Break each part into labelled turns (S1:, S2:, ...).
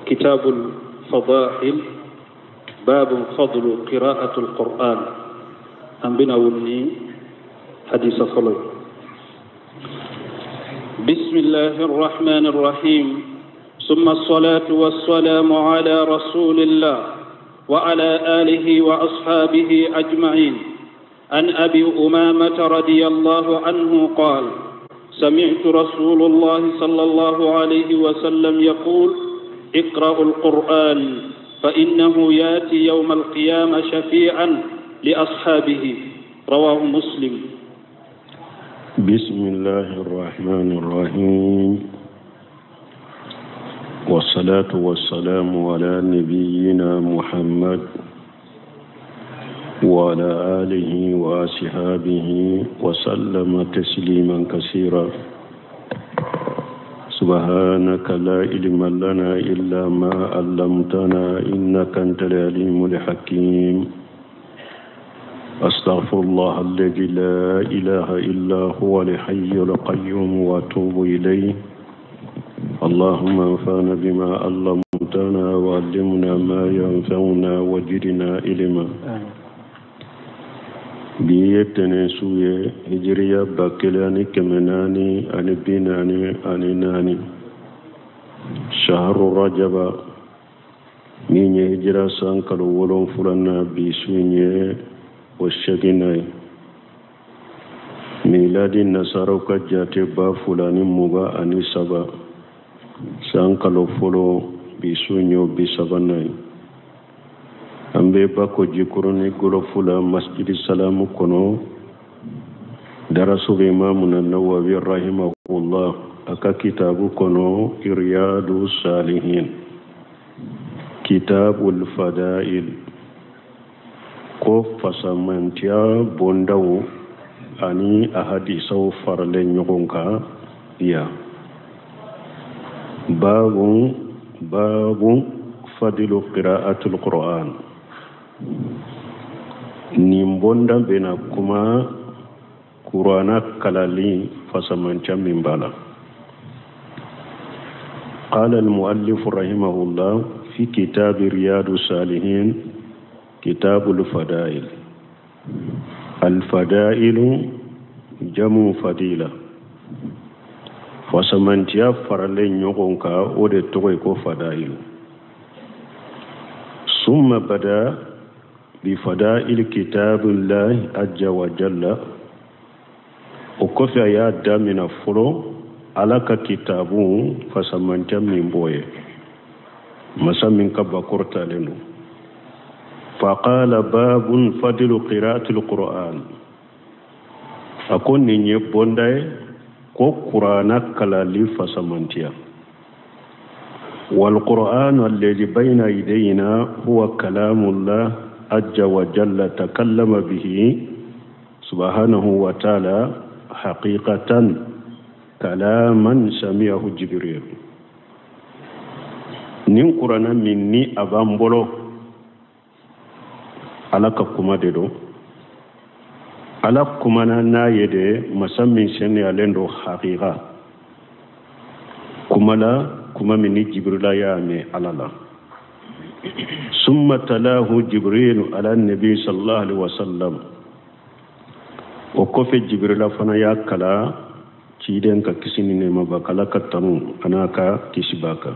S1: كتاب الفضائل باب فضل قراءة القرآن أنبنا ولي حديث صلى. بسم الله الرحمن الرحيم. ثم الصلاة والسلام على رسول الله وعلى آله وأصحابه أجمعين. عن أبي أمامة رضي الله عنه قال: سمعت رسول الله صلى الله عليه وسلم يقول: اقرأوا القرآن فإنه يأتي يوم القيامة شفيعا لأصحابه. رواه مسلم.
S2: بسم الله الرحمن الرحيم، والصلاة والسلام على نبينا محمد وعلى آله وأصحابه وسلم تسليما كثيرا. سبحانك لا علم لنا إلا ما علمتنا إنك أنت العليم الحكيم. أستغفر الله الذي لا إله إلا هو الحي القيوم وأتوب إليه. اللهم انفعنا بما علمتنا وعلمنا ما ينفعنا وزدنا علما. بيتنا سوية هجرية باكلاني كمناني أني بيناني أني ناني شهر رجب من هجرة سانكال ولون فلنا بسوية والشغناي ميلاد النصارى كجاتي با فلاني مبا أني سبا سانكال فلو بسوية بسبناي ambe bako jikuruni golo fula masjid salamu kono darasu imam an-Nawawi rahimahullah aka kitabu kono Riyadus Salihin kitabul fadail ko fasamantia bondawo ani ahadisaw farle nyogonka ya babu fadilu qira'atul Qur'an. Nimbonda bena kuma Qur'ana kalali fasamanca mimbala. قال المؤلف رحمه الله في كتاب رياض الصالحين كتاب الفضائل. الفضائل جمع فضيلة fasamanca farale nyogonka ode togoy ko fadail. ثم بدأ بفضائل كتاب الله عز وجل وكفى يا دامنا فلو على كتابه فسمنت من بويه مسمين كبكورتا لنو. فقال باب فضل قراءة القرآن. أكون نيبونداي كو قرآن كلالي فسمنتيا. والقرآن الذي بين يدينا هو كلام الله عز وجل تكلم به سبحانه وتعالى حقيقة كلاما سمعه جبريل. نين قرآن مني أبامبولو على كما دلو على كما نايد مسمى سنة لندو حقيقة كما كما من جبريل يامي على الله. ثم تلاه جبريل على النبي صلى الله عليه وسلم وكفى جبريل فنيا كلا تيدن كسيني نما بكلا كتنو أناكا كسباكا.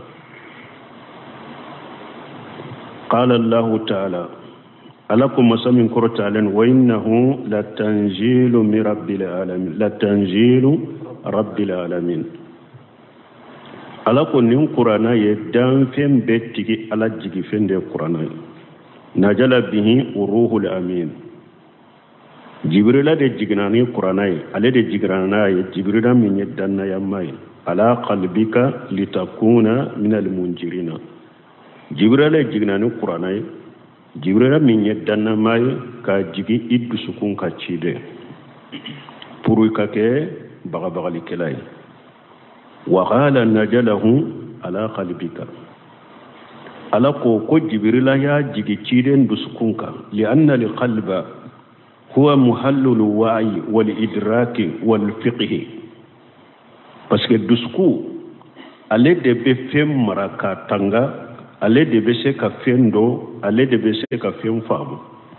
S2: قال الله تعالى ألكم مسمين كرتالين وإنه لتنزيل من رب العالمين لتنزيل رب العالمين. ala ko nin qur'ana ye dan fen betigi ala jigi fen de qur'ana najala bihi uruhul amin. jibrila de jignani qur'ana ye ale de jigrana ye jibrila min yaddanna yamai ala qalbika litakuna min almunjirina. jibrila jignani qur'ana ye jibrila min yaddanna mai ka jigi iddu sukun ka cide puru ka ke baga bagali kelay. وقال نجله على قلبك على كو جبريل يا جيجي تشيدن دسكونكا لأن القلب هو محل الوعي والإدراك والفقه. parce que dusku ale de be fem maraka tanga ale de be se ka fɛn dɔ ale de be se ka fɛn faamu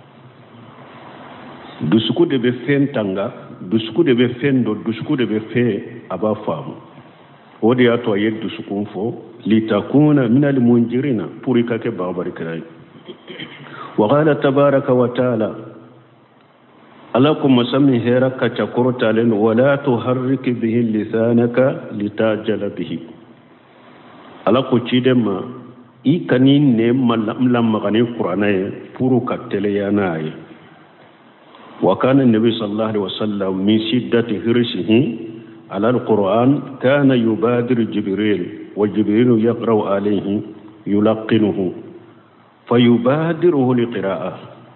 S2: dusuku de be fɛn tanga dusuku de be fɛn dɔ dusuku de be fɛn a b'a faamu o de y'a to a ye dusukun fɔ litakuna min almunjirina pour i ka kɛ bagabarikɛla ye wa qala tabaraka wa taala ala ko masa min hɛra ka ca kɔrɔtalen wala tuharrik bihi lisanaka litajala bihi ala ko ciden ma i kani ne lamagani kuranɛ ye pour ka tɛlɛya n'a ye wa kana nabi sallallahu alaihi wasallam min shiddati hirsihi على القرآن كان يبادر جبريل وجبريل يقرأ عليه يلقنه فيبادره لقراءة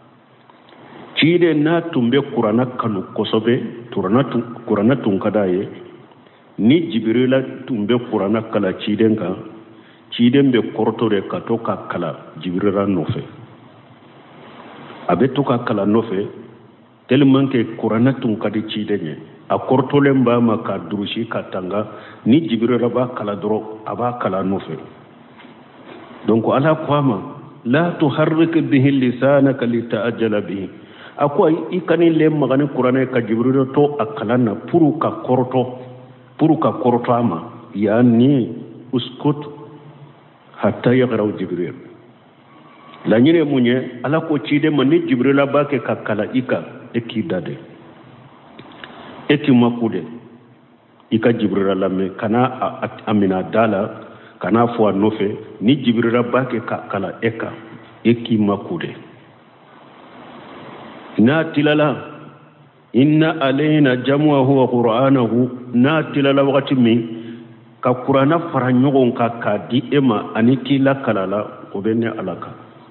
S2: تيدي ناتم بقرآن كانوا كسبه قرآن تنكداي ni جبريل تم بقرآن كلا تيدين كا تيدين بقرطو كاتوكا كلا جبريل نوفي أبتوكا كلا نوفي تلمان كي قرآن تنكدي تيدين a kortolen ba ma ka durusi ka tanga ni jibril ba kala doro aba kala nofe donc ala kwama la tuharrik bihi lisanaka lita'ajjala bihi akwai ikani le magani qur'ane ka jibril to akala na puru ka korto ama yani uskut hatta yaqra jibril la nyine munye ala ko cide man ni jibril ba ke ka kala ika ekidade eti makude ika jibril lame kana amina dala kana fo nofe ni jibril bake kala eka eki makude na tilala inna alaina jam'ahu wa qur'anahu na tilala wakati min ka qur'ana fara nyogon ka di ema aniti la kalala ko benne alaka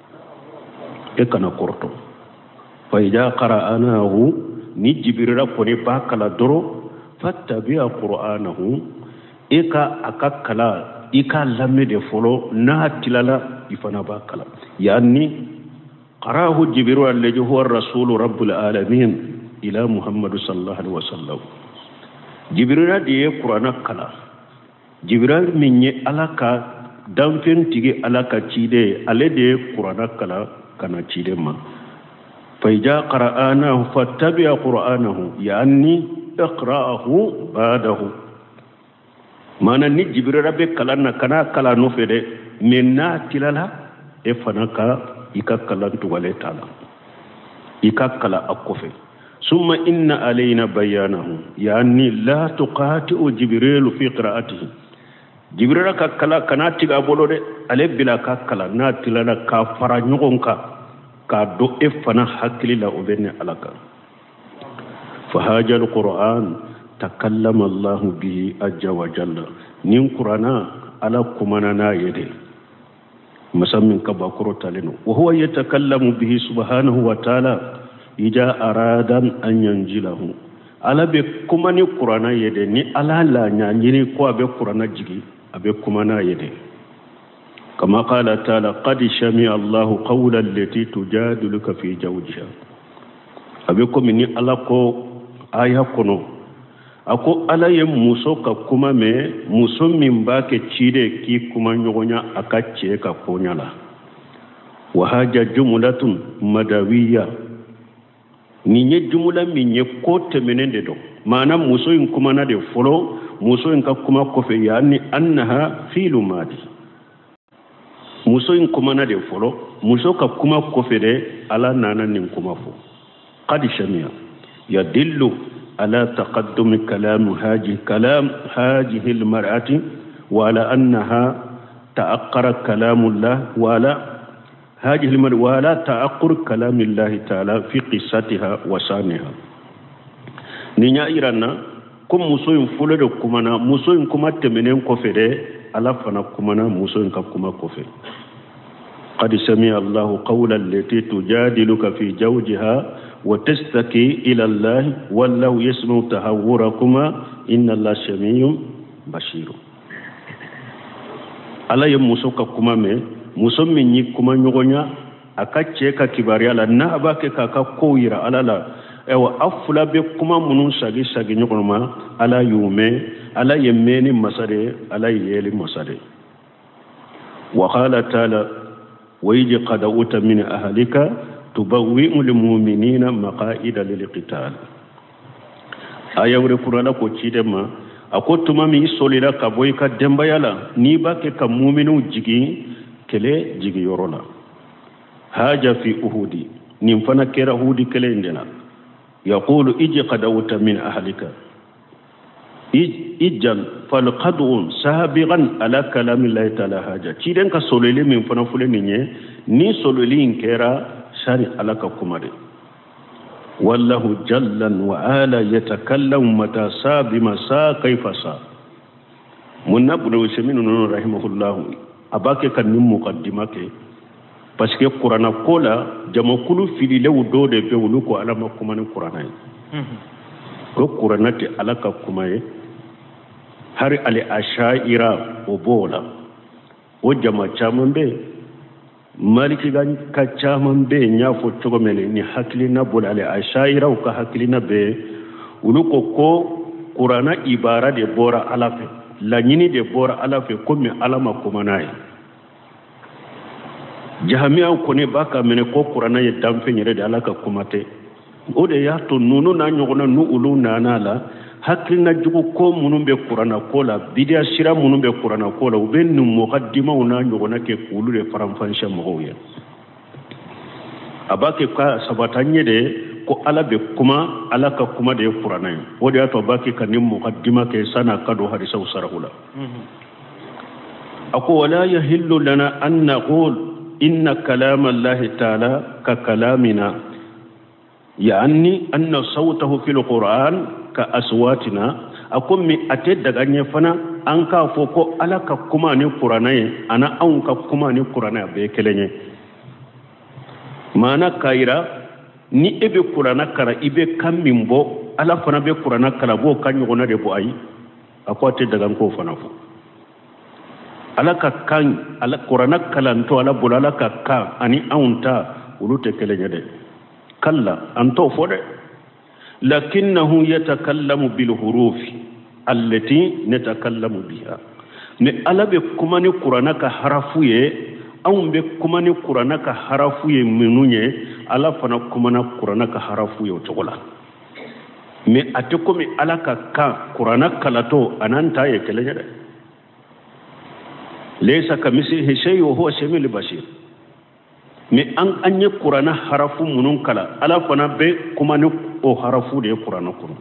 S2: ekana korto fa ida qara'anahu ni jibril ko ne ba kala doro fattabi'a qur'anahu eka akakala ika lamme de folo na tilala ifana ba kala yani qarahu jibril alladhi huwa ar-rasul rabbul alamin ila muhammad sallallahu alaihi wasallam jibril de qur'ana kala jibril minye alaka damfen tige alaka cide ale de qur'ana kala kana cide ma فإذا قرأناه فاتبع قرآنه يعني اقرأه بعده ما نني جبريل ربي كلانا كنا كلا نفيد منا تلالا إفناكا إكا كلا توالي تالا إكا كلا أكوفي ثم إن علينا بيانه يعني لا تقاطع جبريل في قراءته جبريل كلا كنا تيغا بولو دي علي بلا كلا نا تلالا كافرا نيغونكا ka do e fana hakili la obenne alaka fa hajal qur'an takallama allah bihi ajja wa jalla nin qur'ana ala kumana na yede musammin ka bakuro taleno wa huwa yatakallamu bihi subhanahu wa ta'ala ija aradan an yanjilahu ala be kumani qur'ana yede ni ala la nyanyini ko abe qur'ana jigi abe kumana yede كما قال تعالى قد سمع الله قولا التي تجادلك في زوجها أبيكم مني ألاكو آية كنو أكو ألا يمسو كما مسو من باك تشيري كي كما نغنى أكاتشي كفونيا لا وهذا جملة مدوية نيني جملة من يكوت منين دو معنى مسو إن كما ندي فلو مسو إن كما كفي يعني أنها فيل مادي muso in kuma na de folo muso ka kuma kofede ala nana nin kuma fo qad shamia yadillu ala taqaddum kalam hadhihi almar'ati wa ala annaha ta'aqqara kalamullah wa ala hadhihi almar'ati wa ala ta'aqqur kalamillah ta'ala fi qissatiha wa saniha ninya iranna kum muso in folo de kuma na muso in kuma temenen kofede ala fana kumana muso in ka kuma kofe قد سمع الله قولا التي تجادلك في زوجها وتستكي إلى الله والله يسمع تهوركما إن الله سميع بشير ala ye muso ka kuma mɛn muso min yi kuma ɲɔgɔnya a ka cɛ ka kibaruya la n'a b'a kɛ k'a ka kow yira ala la ayiwa a fila bɛ kuma minnu sagi ɲɔgɔn ma ala y'u mɛn ala ye mɛn ni masa de ye ala ye yɛlɛ masa de ye وقال تعالى وإذ قدوت من أهلك تبوئ المؤمنين مقاعد للقتال aya wure kurana ko cidema akotuma mi solira ka boy ka demba yala ni bake ka mu'minu jigi kele jigi yorola haja fi uhudi nim fana kera uhudi kele ndena yaqulu iji qadawta min ahlika ijal fal qadun sabiqan ala kalami la ta'ala haja ciden ka solele min fana fule ni solele in kera shari alaka kumade والله جلا وعلا يتكلم متى سا بما سا كيف سا من ابن وسمين رحمه الله أباك كان مقدمك parce que Qur'ana kola jama kulu fili lew do de be wuluko ala makuma ni Qur'ana ko Qur'ana te alaka kuma ye hari ali ashaira o bola o jama chamambe maliki gan ka caman be nya fo cogo mele ni hakili na bolale ashaira ka hakili na be uluko ko qur'ana ibara de bora alafe la nyini de bora alafe ko mi alama ko manai jahamiya ko ne baka mene ko qur'ana ye damfe nyere de alaka kumate o de ya to nunu na nyogona nu ulu na nala hakili na jugo ko munun be qur'ana ko la bidia shira munun be qur'ana ko la ube nu muqaddima una nyogona ke kulu de faramfansha moya abake ka sabatanye de ko ala be kuma ala ka kuma de qur'ana o de to bake kan ni muqaddima ke sana kado hadisa usarahula ako wala yahillu lana an naqul inna kalama allah ta'ala ka kalamina yani anna sawtahu fil qur'an ka aswatina akum mi ate daga nyefana an ka foko ala ka kuma ni qur'ana ana an ka kuma ni qur'ana be kelenye mana kaira ni ebe qur'ana kara ibe kamimbo ala fana be qur'ana kala bo kan yona de bo ay akwate daga ko fana fo ala ka kan ala qur'ana kala to ala bulala ka ka ani aunta ulute kelenye de kalla anto fode لكنه يتكلم بالحروف التي نتكلم بها ne ala be kuma ni qur'ana ka harafuye aw be kuma ni qur'ana ka harafuye minunye ala fana kuma na qur'ana ka harafuye togola me atiko mi ala ka qur'ana kalato ananta ye kelenya de laysa kamisihi shay'un huwa samiul basir me an anye qur'ana harafu munun kala ala fana be kuma ni o harafu de qur'ana kuno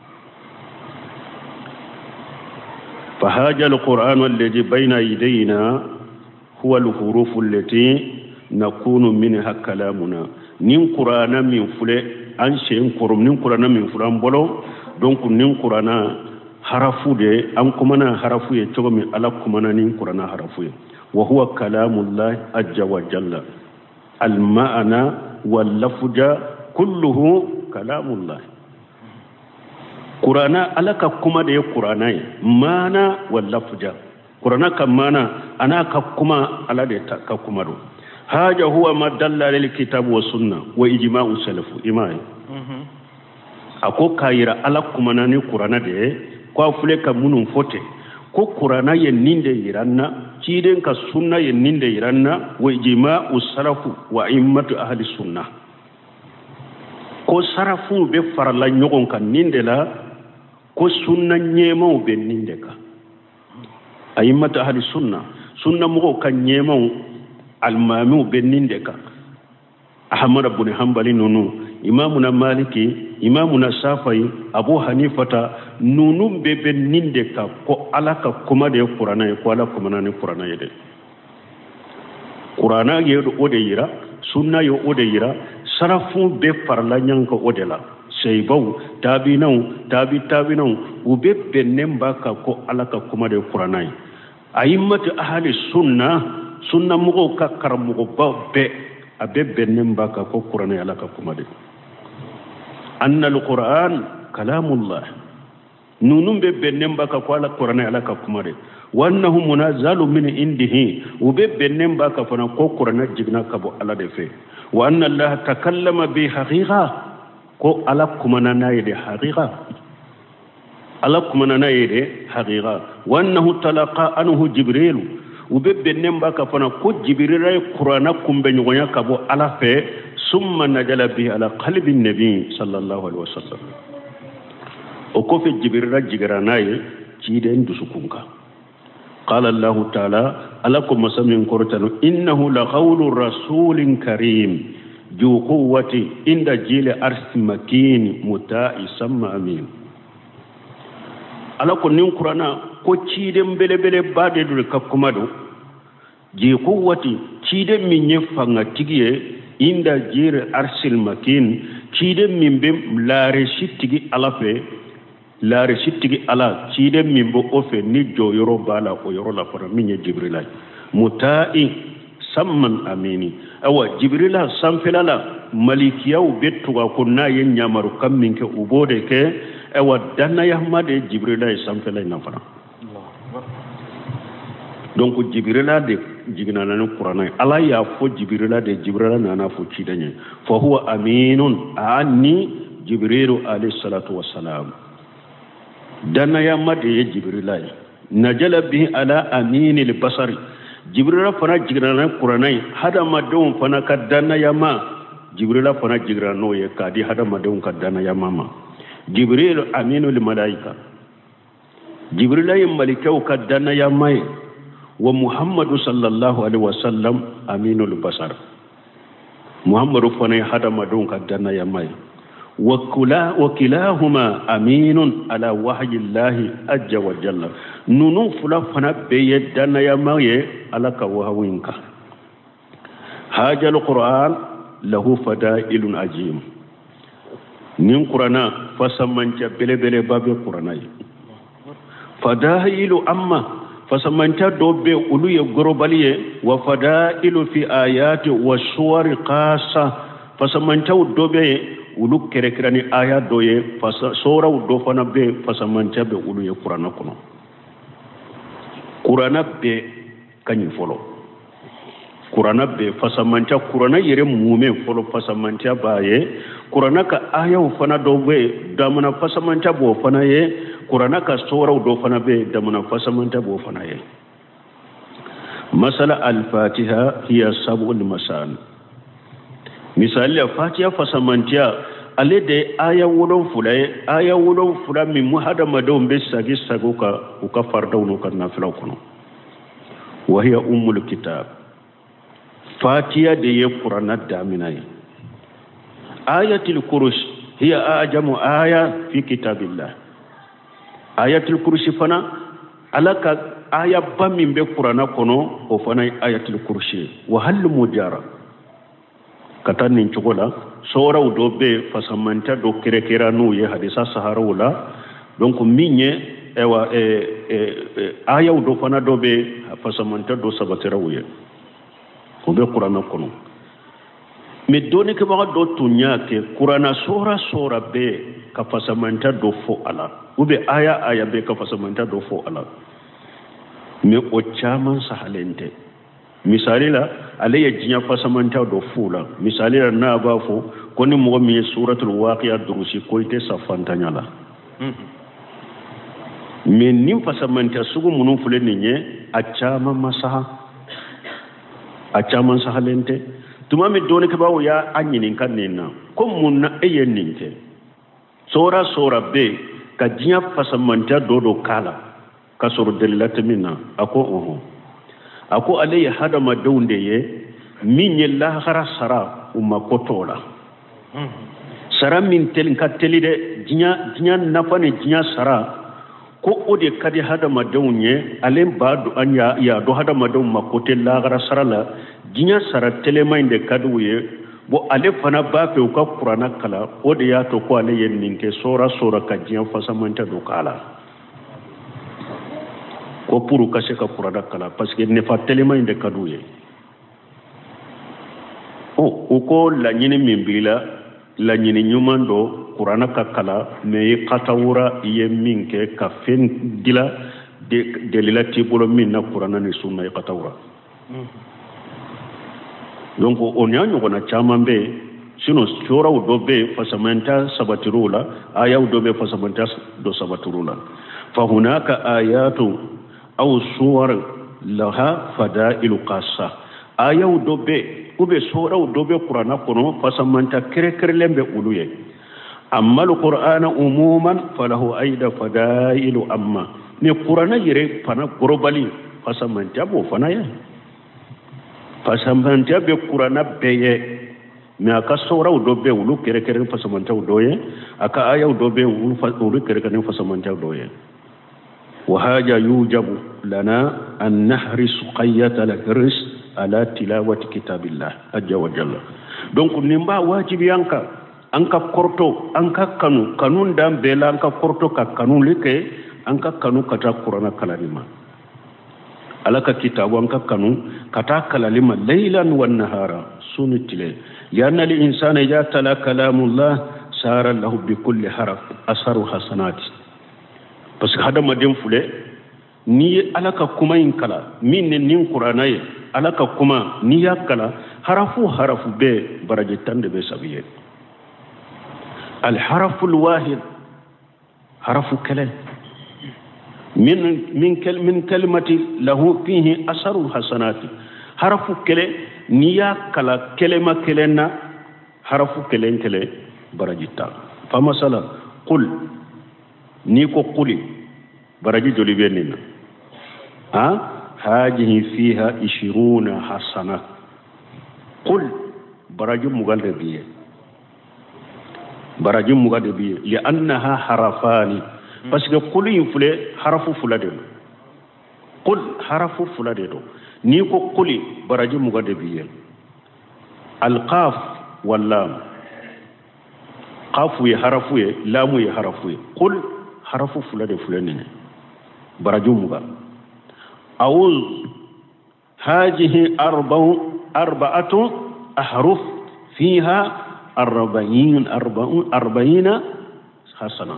S2: فهذا القرآن الذي بين يدينا هو الحروف التي نكون منها كلامنا نين قرآن من فله أن شيء قرم نين قرآن من فلان بلو دونك نين قرآن حرفو de an kuma na harafu ya to min ala kuma na nin qur'ana harafu wa huwa kalamullah azza wa jalla al ma'ana wal lafza kulluhu kalamullah qur'ana alaka kuma da ya qur'ana mana wal lafza qur'ana kan mana ana ka kuma ala da ta ka kuma do haja huwa ma dalla lil kitab wa sunna wa ijma'u salafu imai ako kayira ala kuma na ni qur'ana de ko fule ka munun fote ko qur'ana yen ninde yiranna ciden ka sunna yen ninde yiranna wa ijma'u salafu wa immatu ahli sunna ko sarafu be farala nyogon kan ninde la ko sunna nyemo be ninde ka immatu ahli sunna sunna mo kan nyemo almamu be ninde ka ahmad ibn hanbali nunu imamuna maliki imamuna safai abu hanifata nunum bebe ninde ka ko alaka kuma de qur'ana ko ala kuma na qur'ana yede qur'ana yedo ode yira sunna yo ode yira sarafu be farla nyanka ode la sey baw tabinau ube benemba ka ko alaka kuma de qur'ana ayimmatu ahli sunna mugo ka karamugo be abe benemba ka ko qur'ana alaka kuma de أن القرآن كلام الله نونم ببنم بك قال القرآن على كمره وأنه منزل من عنده وببنم بك فنقول القرآن جبنا كبو على دفه وأن الله تكلم بحقيقة كو على كمنا نايد حقيقة على كمنا نايد حقيقة وأنه تلقى عنه جبريل وببنم باكا فنا كو جبريل قرآن كمبن يغنيا كابو على في ثم نزل به على قلب النبي صلى الله عليه وسلم وكوفي جبريل جيغراناي تيدين دسكونكا قال الله تعالى ألكم مسمين كورتانو إنه لقول رسول كريم ذو قوة عند جيل أرث مكين متاع سمى أمين ألكم نين قرانا كو تيدين بلي بلي بعد الكفكمادو ذو قوة تيدين من يفعنا تيجي عند جيل أرث المكين تيدين من بم لا رشيد تيجي ألافي la resitigi ala cide min bo ofe ni jo yoro bala ko yoro la fara min jibril mutai samman amini awa jibril samfelala malikiyaw bettuga ko na yen nyamaru kam min ke ubode ke awa danna yahmade jibril samfelay na fara donc jibril de jigna nan qur'an ala ya fo jibril de jibril na fo cidanye fa huwa aminun anni jibril alayhi salatu wassalam dana ya made ya jibrilai najala bihi ala aminil basari jibril fana jigrana qur'anai hada madon fana kadana ya ma jibril fana jigrano ya kadi hada madon kadana ya mama jibril aminul malaika jibrilai malikau kadana ya mai wa muhammadu sallallahu alaihi wasallam aminul basar muhammadu fana hada madon kadana ya mai وكلاهما أمين على وحي الله عز وجل نونو فلا فنا بيدنا يا ماي على كوهوينك هذا القرآن له فضائل عظيم نين قرآن فسمنت بلا بلا باب القرآن فضائل أما فسمنت دوبي أولو يغرباليه وفضائل في آيات وسور قاسة فسمنت دوبي ulu kerekerani aya doye sora do fana be fasamancha be ulu ye qur'ana kono qur'ana be kanyi folo qur'ana be fasamancha qur'ana yere mume folo fasamancha baye qur'ana ka aya fana do be damana fasamancha bo fana ye qur'ana ka sora do fana be damana fasamancha bo fana ye masala al-fatiha hiya sab'ul masal misali fatiha fasamantia ale de aya wolon fula min muhada madon be sagi sagoka uka fardawno kan nafila kono wa hiya ummul kitab fatiha de ye qur'ana daminai ayatul kursi hiya ajamu aya fi kitabillah ayatul kursi fana alaka aya bamin be qur'ana kono o fana ayatul kursi wa hal mujara katan nin chogola soraw do be fasamanta do kerekera no ye hadisa saharawla donc minye ewa ayaw do fana do be fasamanta do sabaterawe ko be qur'ana kono me doni ke ba do tunya ke qur'ana sora be ka fasamanta do fo ala ube aya be ka fasamanta do fo ala me o chaman sahalente misali la ale ya jinya fasamanta do fula misali la na ba fo koni mo mi suratul waqi'a durusi ko ite safantanya la men nim fasamanta sugu munun fule ninye achama masaha achaman sahalente tuma mi doni ke bawo ya anyinin kan ninna ko munna eyen ninte sora be ka jinya fasamanta do kala ka suru dalilata minna ako alayhi hadama dawnde ye min yella khara sara umma kotola sara min tel kateli de jinya nafani jinya sara ko ode kadi hadama dawnye alen badu anya ya do hadama dawn makotel la khara sara la jinya sara telemainde kaduye bo ale fana ba fe ka qur'ana kala ode ya to ko ale yen ninke sora ka jinya fasamanta do kala ko puru kase ka qur'ana kala parce que ne fa telema inde kaduye o ko la nyini mimbila la nyini nyumando qur'ana ka kala me qatawura ye minke ka fen dila de lilati bolo min na qur'ana ni sunna qatawura donc on ya nyogona chamambe sino sura do be fasamenta sabatirula aya do be fasamenta do sabatirula fa hunaka ayatu أو صور laha fadailu qassa ayaw dobe ube soraw dobe qur'ana kono fasamanta kere lembe uluye amma alqur'ana umuman falahu aida fadailu amma ni qur'ana yire fana globally fasamanta bo fana ya fasamanta be qur'ana beye mi aka soraw dobe ulu kere fasamanta doye aka ayaw dobe ulu kere fasamanta doye وهذا يوجب لنا أن نحرص قية الحرص على تلاوة كتاب الله عز وجل donc nimba wajibi anka korto anka kanun dam bela anka korto ka kanun leke anka kanu kata qur'ana kalalima alaka kitabu anka kanu kata kalalima laylan wan nahara sunitile lianna al insana idha tala kalamullah sara lahu bi kulli harf asaru hasanati parce que hada madem fule ni alaka kuma in kala min nin qur'ana ye alaka kuma ni ya kala harafu be baraje tande be sabiye al harafu al wahid harafu kala min kalimati lahu fihi asaru hasanati harafu kala ni ya kala kelema kelena harafu kele baraje ta fa masala qul ni ko quli baraji joli benina hajihi fiha 20 hasana qul baraji mugalde biye li annaha harafani parce que quli fule harafu fulade qul harafu fulade do ni ko quli baraji mugalde biye al qaf wal lam qafu ya harafu ya lamu ya harafu ya qul harafu fulade fulani barajumuga awul hajihi arba'atu ahruf fiha 40 hasana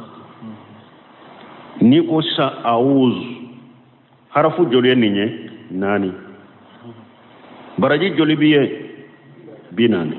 S2: ni ko sa awuz harafu jole ninye nani baraji joli biye binani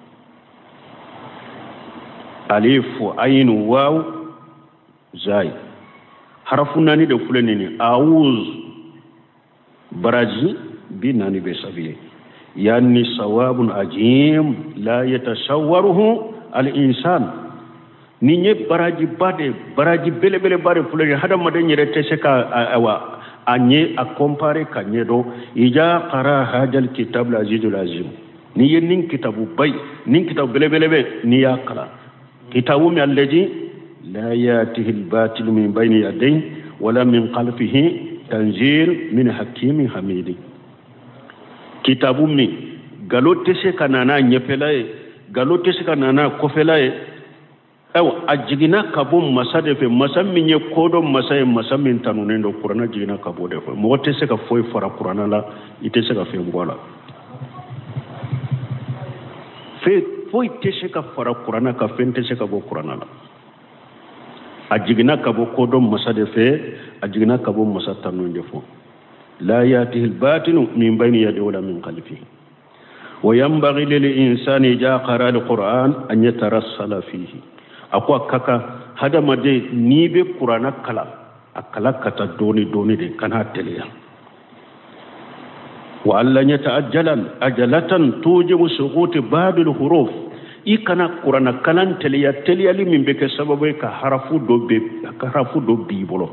S2: alif ayn waw zai harafu nani da fulani ne awuz baraji bi nani be sabiye yani sawabun ajim la yatashawwaruhu al insan ni nye baraji bele bare fulani hada madan yere teseka awa anye a compare kanye do ija qara hadal kitab al azizul azim ni yin kitabu bay nin kitabu bele ni ya kala kitabu mi allazi لا ياته الباطل من بين يديه ولا من خلفه تنزيل من حكيم حميد كتاب من غلوتسي كانانا نيفلاي غلوتسي كانانا كوفلاي او اجينا كابو مسade fe masam min kodo masay masam min tanunen do qur'ana jigina kabo de mo tese ka foy fara qur'ana la itese ka fe ngola fe foy tese ka fara qur'ana ka fente se ka bo qur'ana la ajigna kabo kodom masade fe ajigna kabo masatanu ndefo la yatihi albatil min bayni yadihi wala min khalfihi wa yanbaghi lil insani idha qara alquran an yatarassala fihi akwa kaka hada made ni be qur'ana kala akala kata doni de kana teliya wa alla yata'ajjalan ajalatan tujibu suquti babil huruf ikana qur'ana kalan teliya li min be ke sababu ka harafu do bi bolo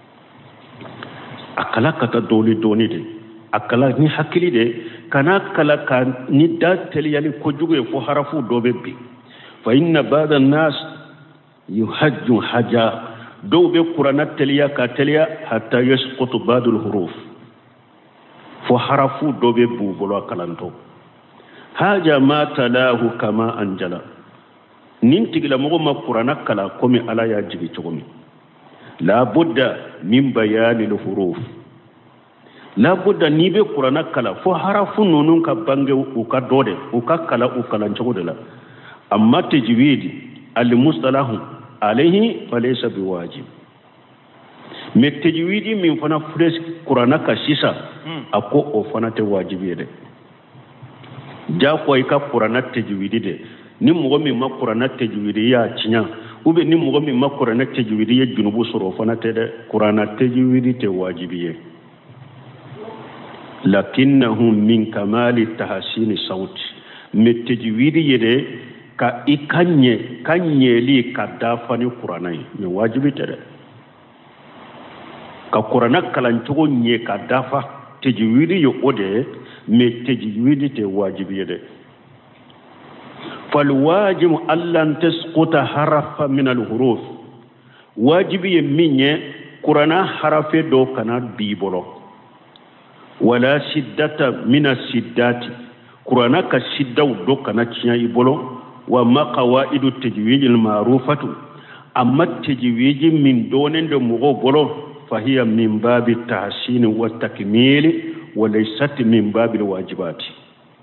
S2: akala kata doni de akala ni hakili de kana kala kan ni da teliya li ko jugo fo harafu do be bi fa inna ba'da an-nas yuhajju haja do be qur'ana teliya hatta yasqutu ba'dul huruf fo harafu do be bu bolo kalanto haja ma talahu kama anjala nin tigila mogo ma qur'ana kala komi ala ya jigi chogomi la budda min bayani al huruf la budda ni be qur'ana kala fo harafu nunun ka bange u ka dode u ka kala u kala chogode la amma tajwid al mustalahu alayhi falaysa biwajib me tajwid min fana fures qur'ana ka sisa ako o fana te wajibi de ja ko ka qur'ana tajwidi de ni mogo mi ma qur'ana tajwidi ya cinya ube ni mogo mi ma qur'ana tajwidi ya junubu soro fana te de qur'ana tajwidi te wajibiye lakinnahu min kamali tahsini sauti metejwidi yede ka kanye li kadafani qur'anai me wajibi tere ka qur'ana kalan tugo nye kadafa tajwidi yo ode me tajwidi te wajibi yede fal wajib allan tasquta harafa min al huruf wajibi minye qur'ana harafe do kana bibolo wala shiddata min as-siddati qur'ana ka shiddaw do kana ciya ibolo wa maqawaidu tajwid al-ma'rufatu amma tajwid min donen do mugo bolo fahiya min babi tahsin wa takmil wa laysat min babi al-wajibati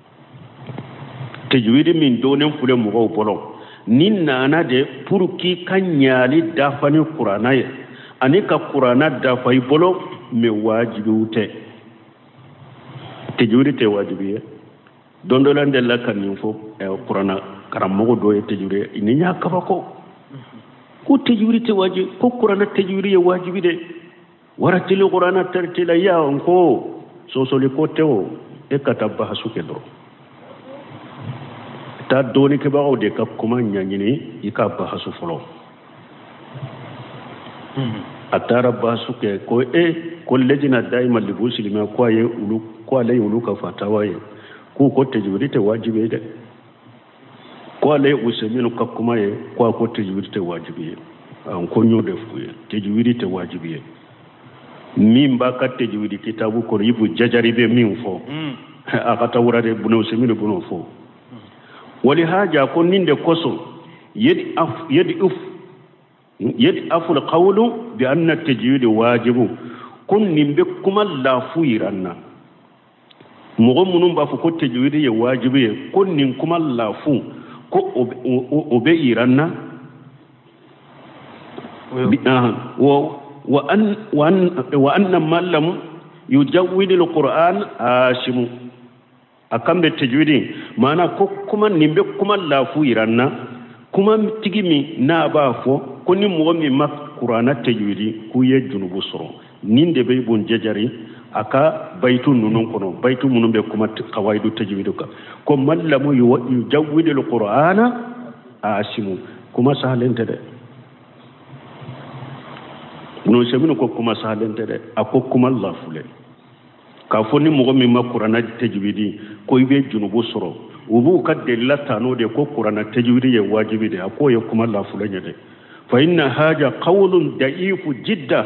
S2: tajwid min donen fule mugo bolo nin nana de pour ki kanyali dafani qur'ana ye anika qur'ana dafai bolo me wajibi ute tejuri te wajibi dondo lande la kan info qur'ana karam mogo do e tejuri ni nya kafa ko tejuri te wajibi ko qur'ana tejuri ye wajibi de warati le qur'ana tartila ya onko so le ko teo e katabba hasuke do ta doni ke bawo de kap kuma nyanyini ika ba hasu folo atara ba suke ko ko lejina daima libusi lima ko ye ulu ko lay ulu ka fatawa ye ko tajwidi te wajibi de ko lay useminu kap kuma ye ko tajwidi te wajibi an ko nyo def ko ye tajwidi te wajibi min ba ka tajwidi kitabu ko yibu jajari be min fo akata wurade bunu useminu bunu fo wali haja ko ninde koso يدعف القول بأن التجويد واجب كن نمبه كما لا فويرنا مغمون بافو التجويد واجب كن نم كما لا فو كو أبيرنا وأن من لم يجود القرآن آشم أكم التجويد معنى كما نمبه كما لا فويرنا كما تجمي نابافو koni mo mi mak qur'ana tajwidi ku ye junubu soro ninde be bon jajari aka baytu nunun kono baytu munum be kuma qawaidu tajwidu ka ko mallamu yujawwidu alqur'ana asimu kuma sahalente de no semino ko kuma sahalente de akko kuma Allah fule ka foni mo mi mak qur'ana tajwidi ko be junubu soro ubu kadde latano de ko qur'ana tajwidi ye wajibi de akko ye kuma Allah fule de فإن هذا قول ضعيف جدا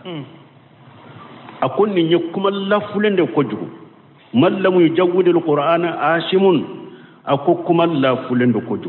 S2: أكون يكم الله فلان دكوجو من لم يجود القرآن آشم أكوكم الله فلان دكوجو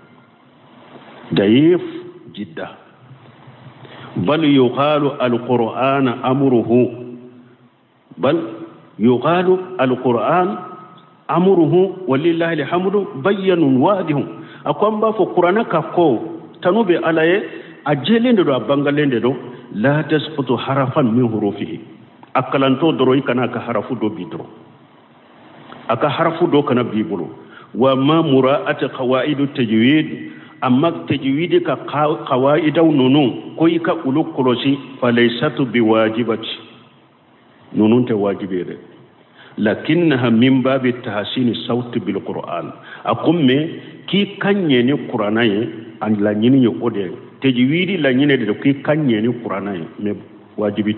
S2: ضعيف جدا بل يقال القرآن أمره بل يقال القرآن أمره ولله الحمد بين واضح أكون بافو قرآن كفو تنوبي عليه أجلين دو أبانغالين دو لا تسقط حرفا من حروفه أكلانتو دروي كنا كحرف دو بيدرو أكا حرف دو كنا بيبلو وما مراءة قواعد التجويد أما التجويد كقواعد نونو كوي كأولو كروسي فليست بواجبة نونو تواجبه لكنها من باب التحسين الصوت بالقرآن أقوم كي كان يني قرآن أن لا يني يقول تجويدي لا يني كي كان يني قرآن من واجبه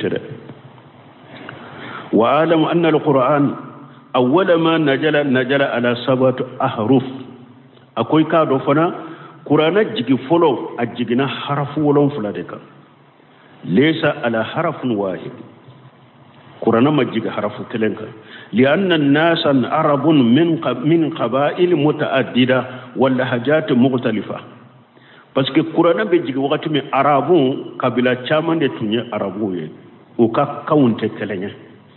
S2: وأعلم أن القرآن أول ما نجل على 7 أحرف أكوي كادو فنا قرآن جيجي فلو أجيجنا حرف ولون فلادك ليس على حرف واحد قرآن ما جيجي حرف كلنك لأن الناس عرب من قبائل متعددة واللهجات مختلفة parce que Qur'an be jigi wakati mi arabu kabila chaman de tunye arabu ye o ka kaunte kelenya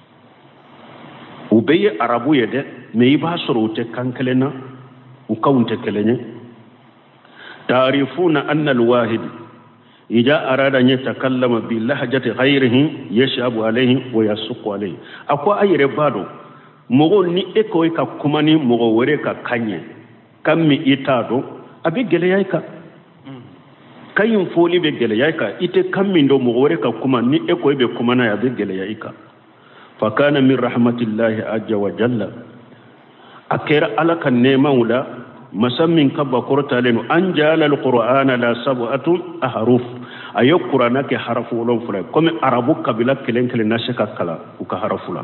S2: o beye arabu ye de me iba soro te kankelena o kaunte kelenya ta'rifuna anna al-wahid idha arada an yatakallama bi lahjati ghayrihi yashabu alayhi wa yasuqu alayhi akwa ayre bado mogo ni eko ka kumani mogo wore ka kanye kammi itado abi gele yayka kayin foli be gele yayka ite kammi ndo mogo wore ka kuma ni eko be kuma na ya be gele yayka فكان من رحمة الله عز وجل أكير على كنيمة ولا مسمين كبا قرطة لنو أنجال القرآن لا 7 أحرف أيو قرآن كي حرف ولون فلا كم عربو قبيلة كلين كلين ناشك كلا وكحرف لا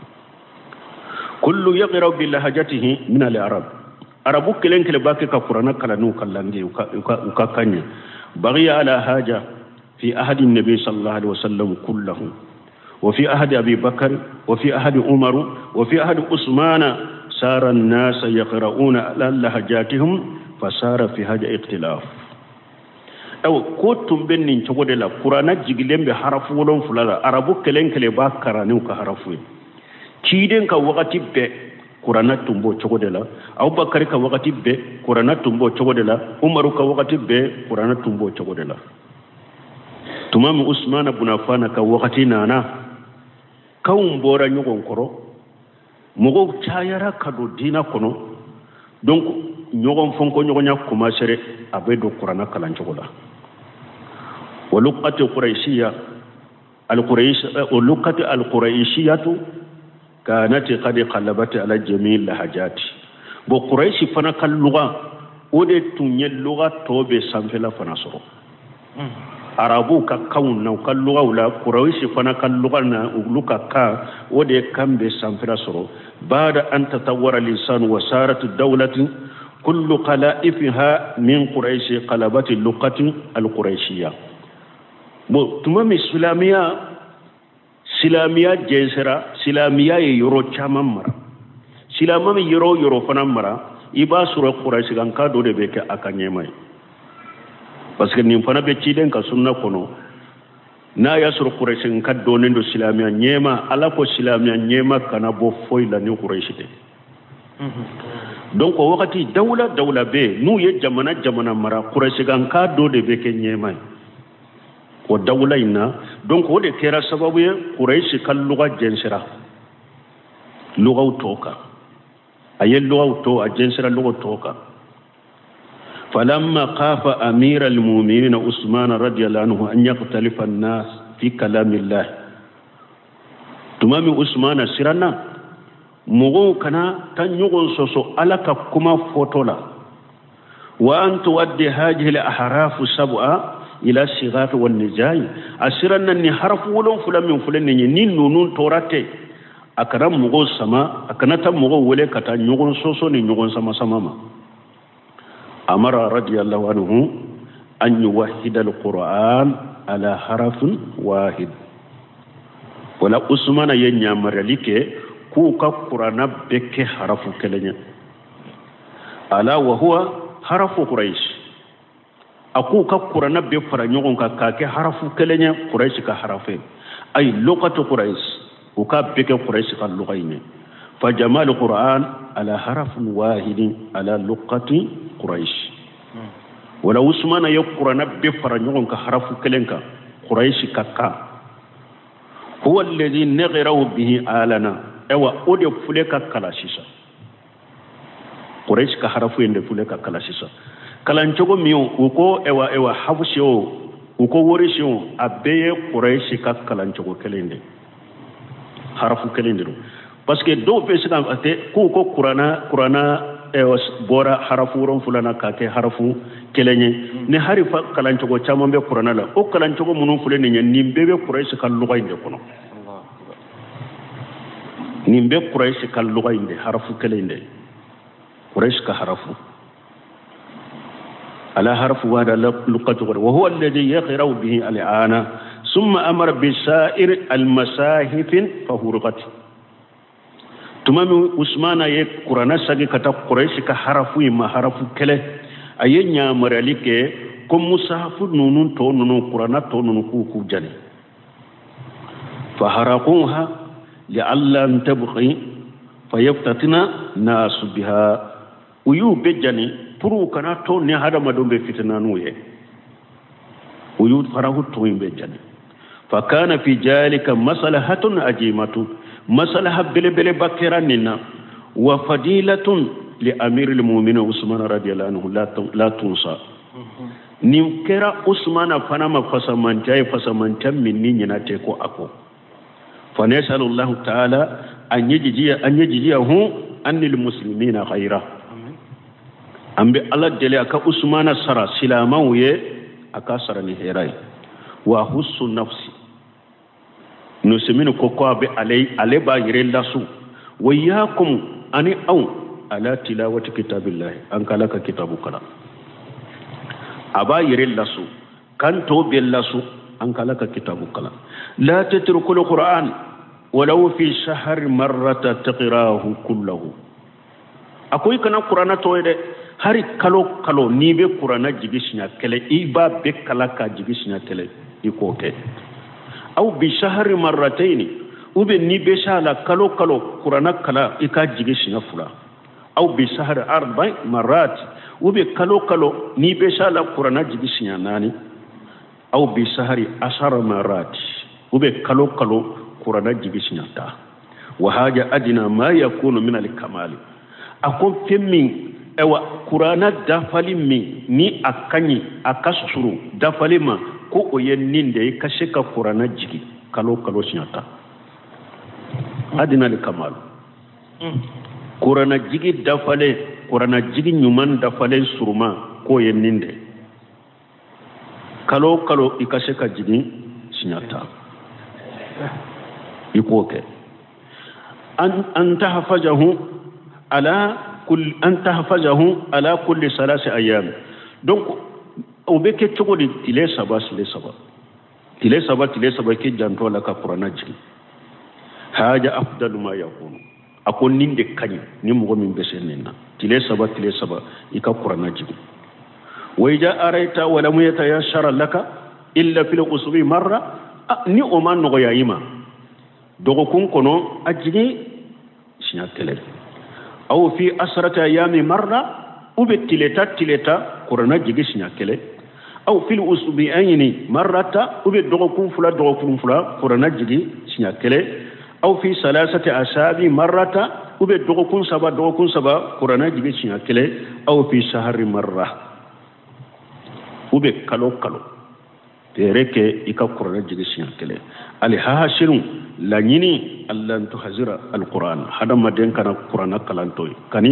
S2: كل يقرأ بلهجته من العرب عربو كلين كلين باكي كقرآن كلا نو كلانجي وككاني بغي على حاجة في أحد النبي صلى الله عليه وسلم كله وفي أحد أبي بكر وفي أحد عمر وفي أحد عثمان صار الناس يقرؤون على لهجاتهم فصار في هذا اختلاف أو كتم بنين تقول لا قرآن جيلين بحرف ولون فلا عربو كلين كلي باكرانيو كحرفين كيدين كوقتي ب قرآن تنبو تقول لا أو بكر كوقتي ب قرآن تنبو تقول لا عمر كوقتي ب قرآن تنبو تقول لا تمام عثمان بن عفان كوقتي نانا كون بورا نيغون كرو mogo chayara kado dina kono donc nyogon fonko nyogonya kuma sere abedo qur'ana kalan chogola walukati quraishiya al-quraishiyatu kanat qad qallabat ala jami' lahajat bo quraishi fana kal lugha ode tunye lugha tobe samfela fana soro arabu ka kauna kal lugha wala quraishi fana kal lugha na uluka ka ode kambe samfela soro بعد أن تطور اللسان وصارت الدولة كل قلائفها من قريش قلبت اللغة القريشية تمام سلامية جيسرا سلامية يورو چاممرا سلامة يورو فنمرا إبا سورة قريش كان كادو دي بيك أكانيماي بس كن نمفنا بيچيدن كسنة كنو na ya sur quraish kan donen do silamiya nyema ala ko silamiya nyema kana bo foy la ni quraish de donc wakati dawla be nu ye jamana mara quraish kan ka do de be ke nyema ko dawla ina donc o de kera sababu ye quraish kan lugha jensira lugha utoka ayel lugha uto a jensira lugha utoka فلما خاف أمير المؤمنين عثمان رضي الله عنه أن يختلف الناس في كلام الله تمام عثمان سرنا مغو كنا تنيغون سوسو على كما فوتولا وأن تؤدي هذه الأحراف 7 إلى الصغار والنجاي أسرنا أن حرف ولون فلان من فلان نين نون توراتي أكرم مغو سما أكنت مغو ولي كتا نيغون سوسو نيغون سما أمر رضي الله عنه أن يوحد القرآن على حرف واحد ولا أسمان ينعمر لك كوكا قرآن بك حرف كلنيا ألا وهو حرف قريش أكوكا قرآن بفرنيون كاكا حرف كلنيا قريش كحرفين أي لغة قريش وكا بك قريش كاللغين فجمال القرآن على حرف واحد على لغة قريش ولا عثمان يقرأ بفرنيون كحرف كلنكا قريش كاكا هو الذي نغره به آلنا ايوا اودي فليكا كلاشيسا قريش كحرف يند فليكا كلاشيسا كلانچوغو ميو وكو ايوا حفصيو وكو وريشيو ابي قريش كلانچوغو كليندي حرف كليندو parce que do pesi kan ate ko qur'ana bora harafu ron fulana ka ke harafu kelenye ne harifa kalancho go chama be qur'ana la o kalancho go munun fulene nya nimbe be quraish kan lugay inde kono nimbe quraish kan lugay inde harafu kelende quraish ka harafu ala harfu wa la luqatu wa huwa alladhi yaqra'u bihi al-ana thumma amara bi sa'ir al-masahif fa hurqat tumami usmana ye qur'ana sagi kata quraish ka harafu ma harafu kele ayenya maralike ko musahafu nunun to nunun qur'ana to nunun ku jani fa haraquha li'alla tabqi fayaftatina nas biha uyu bejani puru kana to ne hada madombe fitna nuye uyu farahu to bejani fa kana fi jalika maslahatun ajimatu maslaha bele bakiranina wa fadilatun li amir al-mu'minin Usman radiyallahu anhu la tunsa nim kera Usman fana ma fasamanta minni nyina te ko ako فنسأل الله تعالى أن يجزيه أن المسلمين خيرا أم الله دليل أكا أسمان سرى سلامه أكا سرى نهيراي وحس النفس نسمين كوكواب علي باير اللاسو وياكم أني أو على تلاوة كتاب الله أنك لك كتاب كلام أباير اللاسو كان توب اللاسو أنك لك كتاب كلام لا تترك القرآن ولو في شهر مرة تقراه كله أكوي كنا قرآن تويد هاري كالو نيبي قرآن جيبسنا كله إيبا بكالاكا جيبسنا كله يكوكي أو بشهر مرتين ube ni be shala kalo qur'ana kala ika jige shina fula aw bi sahar 4 marat ube kalo ni be shala qur'ana jige shina nani aw bi sahari 10 marat ube kalo qur'ana jige shina ta wa haja adina ma yakunu min al kamal akon femmi ewa qur'ana dafali mi ni akanyi akasuru dafali ma ko oyenninde kashe ka qur'ana jige kalo shina ta adina li kamal qur'ana jigi dafale qur'ana jigi nyuman dafale suruma ko yenninde kalo ikashe ka jigi sinyata ikoke an tahfazahu ala kulli salasi ayyam donc obeke chogodi tile saba ke janto la ka qur'ana jigi haja afdalu ma yakunu akon ninde kanyi ni mugo min besenena tile saba ika qur'ana jibu wayja araita wala muyatayashara laka illa fil usbi marra ni o man no yayima dogo kun kono ajigi sinya tele aw fi asrata ayami marra ube tileta qur'ana jigi sinya tele aw fil usbi ayni marrata ube dogo kun fula qur'ana jigi sinya tele أو في 3 أسابيع مرة وبدوكون سبا قرآن جبي شنكله أو في شهر مرة وبكالو تريك إيكا قرآن جبي شنكله على هاشلون لانيني الله تحذر القرآن هذا ما دين كنا قرآن كلانتوي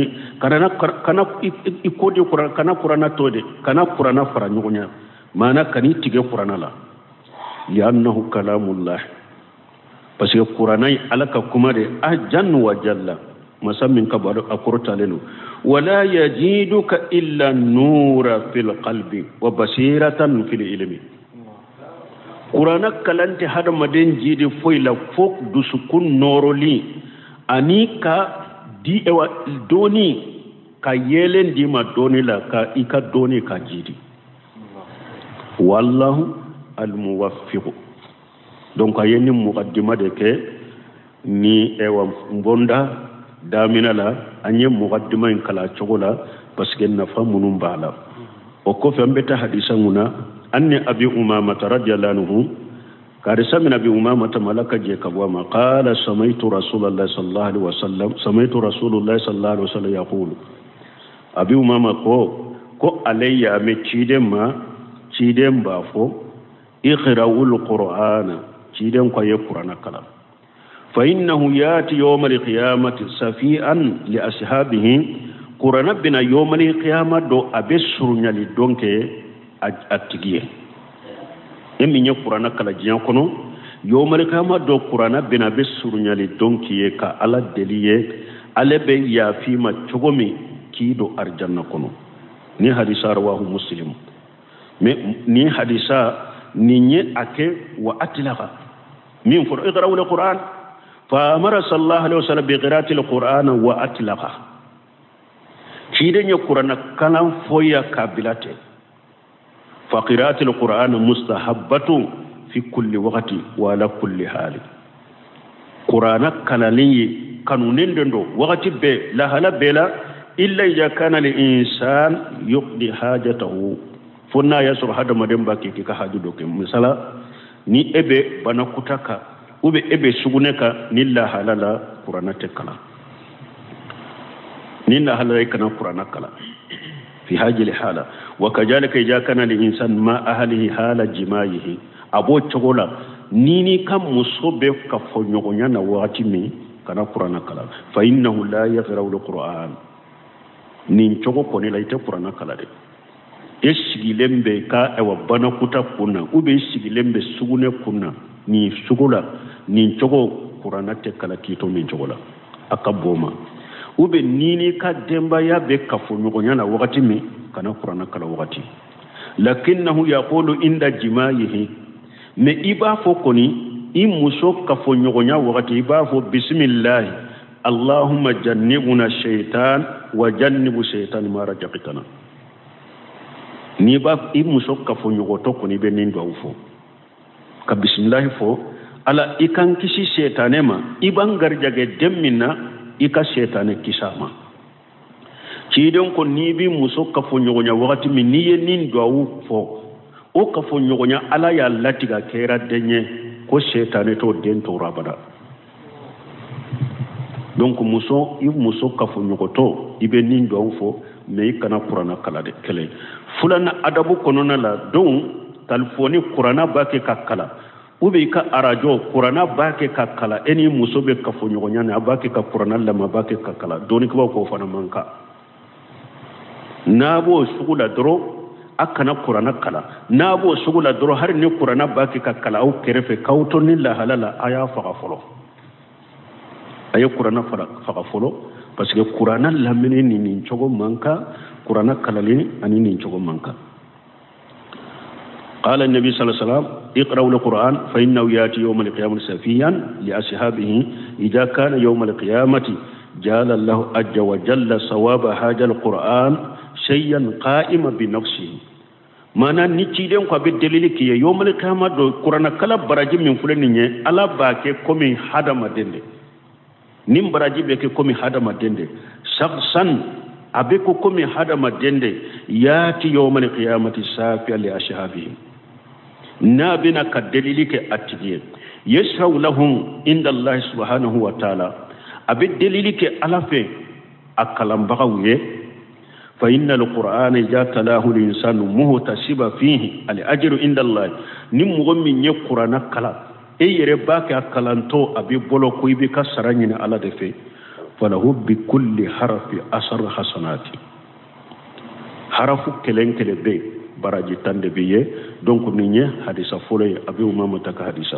S2: كنا إكودي قرآن كنا قرآن تودي كنا قرآن فرانيونيا ما أنا كني تيجي قرآن لا لأنه كلام الله parce que qur'anai alaka kuma de ajan wa jalla masammin ka bado akurta lelu wala yajiduka illa nura fil qalbi wa basiratan fil ilmi qur'ana kalanti hada maden jidi foila fok dusukun noroli anika di ewa doni ka yelen di ma doni la ka ika doni ka jidi wallahu al muwaffiq donc ayeni muqaddima de ke ni ewa mbonda damina la anye muqaddima en kala chogola parce que na famunum bala o ko fembeta hadisa nguna anni abi umama radhiyallahu anhu karisa min abi umama malaka je kabwa ma qala samaitu rasulullah sallallahu alaihi wasallam yaqulu abi umama ko alayya me chidem bafo iqra'ul qur'ana ciden ko ye qur'ana kala fa innahu yati yawm al-qiyamati safian li ashabihi qur'ana bina yawm al-qiyamah do abesuru nyali donke atigiye emi nye qur'ana kala jiyan kono yawm al-qiyamah do qur'ana bina besuru nyali donke ka ala deliye alebe ya fi ma chogomi kido arjanna kono ni hadisa rawahu muslim ni hadisa ninye ake wa atlaqa min fur iqra'u al-Qur'an fa amara sallallahu alaihi wasallam bi qira'ati al-Qur'an wa atlaqa kidenya Qur'ana kalam foya kabilate fa qira'ati al-Qur'an mustahabbatu fi kulli waqti wa ala kulli hali Qur'ana kalali kanunen dendo waqti be la hala bela illa idha kana al-insan yuqdi hajatahu fonna yasur hada maden baki ka haju doke misala ni ebe bana kutaka ube ebe suguneka nilla halala qur'ana tekala nilla halala kana qur'ana kala fi hajil hala wa kajalika idha kana lil insan ma ahlihi hala jima'ihi abo chogola nini kam musobe ka fo nyogonya na wati mi kana qur'ana kala fa innahu la yaqra'u al-qur'an nin chogo ko ni laite qur'ana kala de esigilembe ka ewa bana kuta kunna ube esigilembe sugune kunna ni sugula nin chogo qur'ana te kala kito min chogola akaboma ube nini ka demba ya be ka fo nyogonya na wati mi kana qur'ana kala wati lakinnahu yaqulu inda jima'ihi me iba fo koni i muso ka fo nyogonya wati iba fo bismillah allahumma jannibna shaytan wa jannibu shaytan ma rajaqtana ni ba i muso ka fo nyogoto koni be nin do fo ka bismillah fo ala ikan kisi shaytanema iban garjage demmina ika shaytane kisama cidon ko ni bi muso ka fo nyogonya wati min ni ye nin do fo o ka fo nyogonya ala ya latiga kera denye ko shaytane to den to rabada donc muso i muso ka fo nyogoto ibe nin do fo me kana qur'ana kala de kele fulana adabu konona la don talfoni qur'ana bake kakala ube ka arajo qur'ana bake kakala eni muso be ka fo nyogonya na bake ka qur'ana la ma bake kakala doni ko ko fana manka nabo sugula doro akana qur'ana kala nabo sugula doro har ni qur'ana bake kakala au kerefe kauto ni la halala aya faqa folo aya qur'ana faqa folo parce que qur'ana lamini ni chogo manka qur'ana kalali ani ni chogo manka قال النبي صلى الله عليه وسلم اقرأوا القرآن فإنه يأتي يوم القيامة سفيا لأصحابه إذا كان يوم القيامة جعل الله عز وجل صواب هذا القرآن شيئا قائما بنفسه mana ni ciden ko be delili ki yowmal qiyamah do qur'ana kala baraji min fulani nye ala baake komi hadama dende nim baraji be ke komi hadama dende shakhsan abe ko komi hadama dende yati yowmal qiyamati safiya li ashabihi nabina ka delili ke atiye yashau lahum inda allah subhanahu wa ta'ala abe delili ke alafe akalam bagawiye fa innal qur'ana jatalahu lil insanu muhtasiba fihi al ajru inda allah nim mugommi nye qur'ana kala e yere baka akalanto abi bolo ko ibi kasaranyina ala defe falahu bi kulli harfi asr hasanati harafu kelen kele be baraji tande biye donc ninye hadisa fole abi umama taka hadisa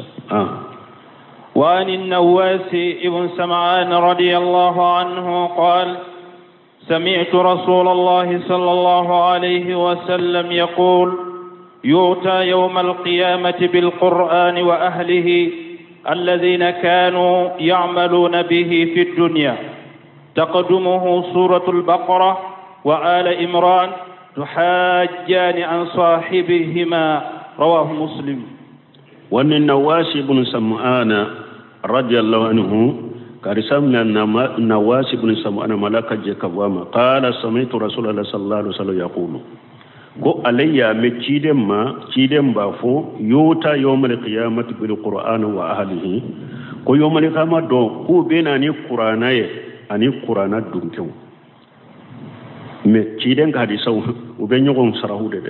S1: وعن النواس ابن سمعان رضي الله عنه قال سمعت رسول الله صلى الله عليه وسلم يقول يؤتى يوم القيامة بالقرآن وأهله الذين كانوا يعملون به في الدنيا تقدمه سورة البقرة وآل إمران تحاجان عن صاحبهما رواه مسلم.
S2: وأن النواس بن سمعان رضي الله عنه كارسامنا النواس بن سمعان ملاك جكوام قال سمعت رسول الله صلى الله عليه وسلم يقول ko alayya me ciden ba fo yota yawmal qiyamati bil qur'an wa ahlihi ko yawmal qiyamah do ko benani qur'ana ye ani qur'ana dunkew me ciden ga hadisa u be nyogon sarahu de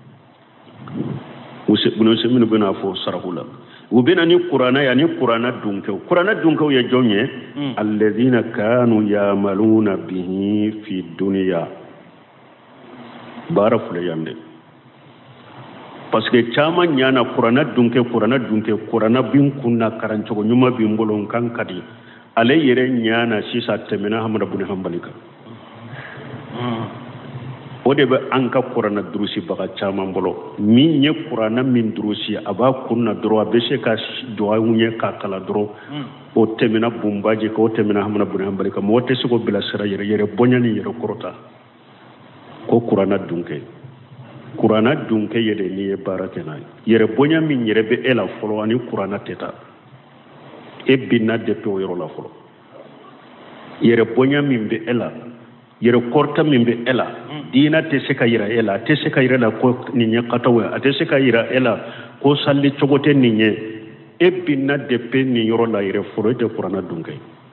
S2: bunu seminu bena fo sarahula u benani qur'ana ye ani qur'ana dunkew ye jonye alladhina kanu yamaluna bihi fi dunya bara fule yande parce que chama nyana qur'ana qur'ana bin kunna karancho nyuma bin bolon kan kadi ale yere nyana sisa temena hamada bun hambalika ode be anka qur'ana durusi baga chama bolo min nye qur'ana min durusi aba kunna dro be se ka do unye ka kala dro o temena bumbaje ko temena hamada bun hambalika mo te suko bila sira yere bonyani yere korota ko qur'ana dunke yede ni e barakena yere bonya min yere be ela folo ani qur'ana teta e binna de to yoro la folo yere bonya min be ela yere korta min be ela dina te se ka yira ela te se ka yira la ko ni nya katawa te se ka yira ela ko salli chogote ni nye e binna de pe ni yoro la yere folo de qur'ana dunke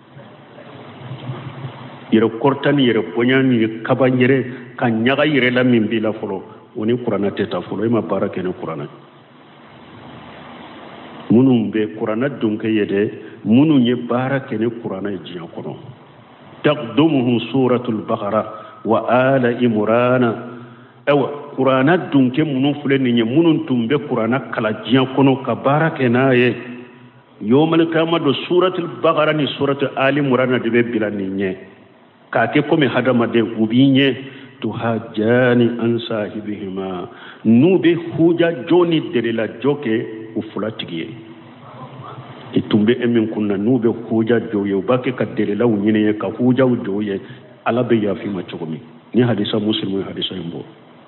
S2: yere korta ni yere bonya ni kabanyere kan nyaga yere la min bi la folo oni qur'ana teta folo ima barake ne qur'ana munun be qur'ana dunke yede munun ye barake ne qur'ana jiya kono taqdumuhu suratul baqara wa ala imrana awa qur'ana dunke munun fuleni nye munun tumbe qur'ana kala jiya kono ka barake naye yawmal qiyamah suratul baqara ni suratul ali imran de be bilani nye ka ke ko me hadama de ubinye tuhajjani an sahibihima nube huja joni de la joke ufulatigiye itumbe emin kunna nube huja joye ubake kadere la unyine ka huja joye alabe ya fi machomi ni hadisa muslimu hadisa yimbo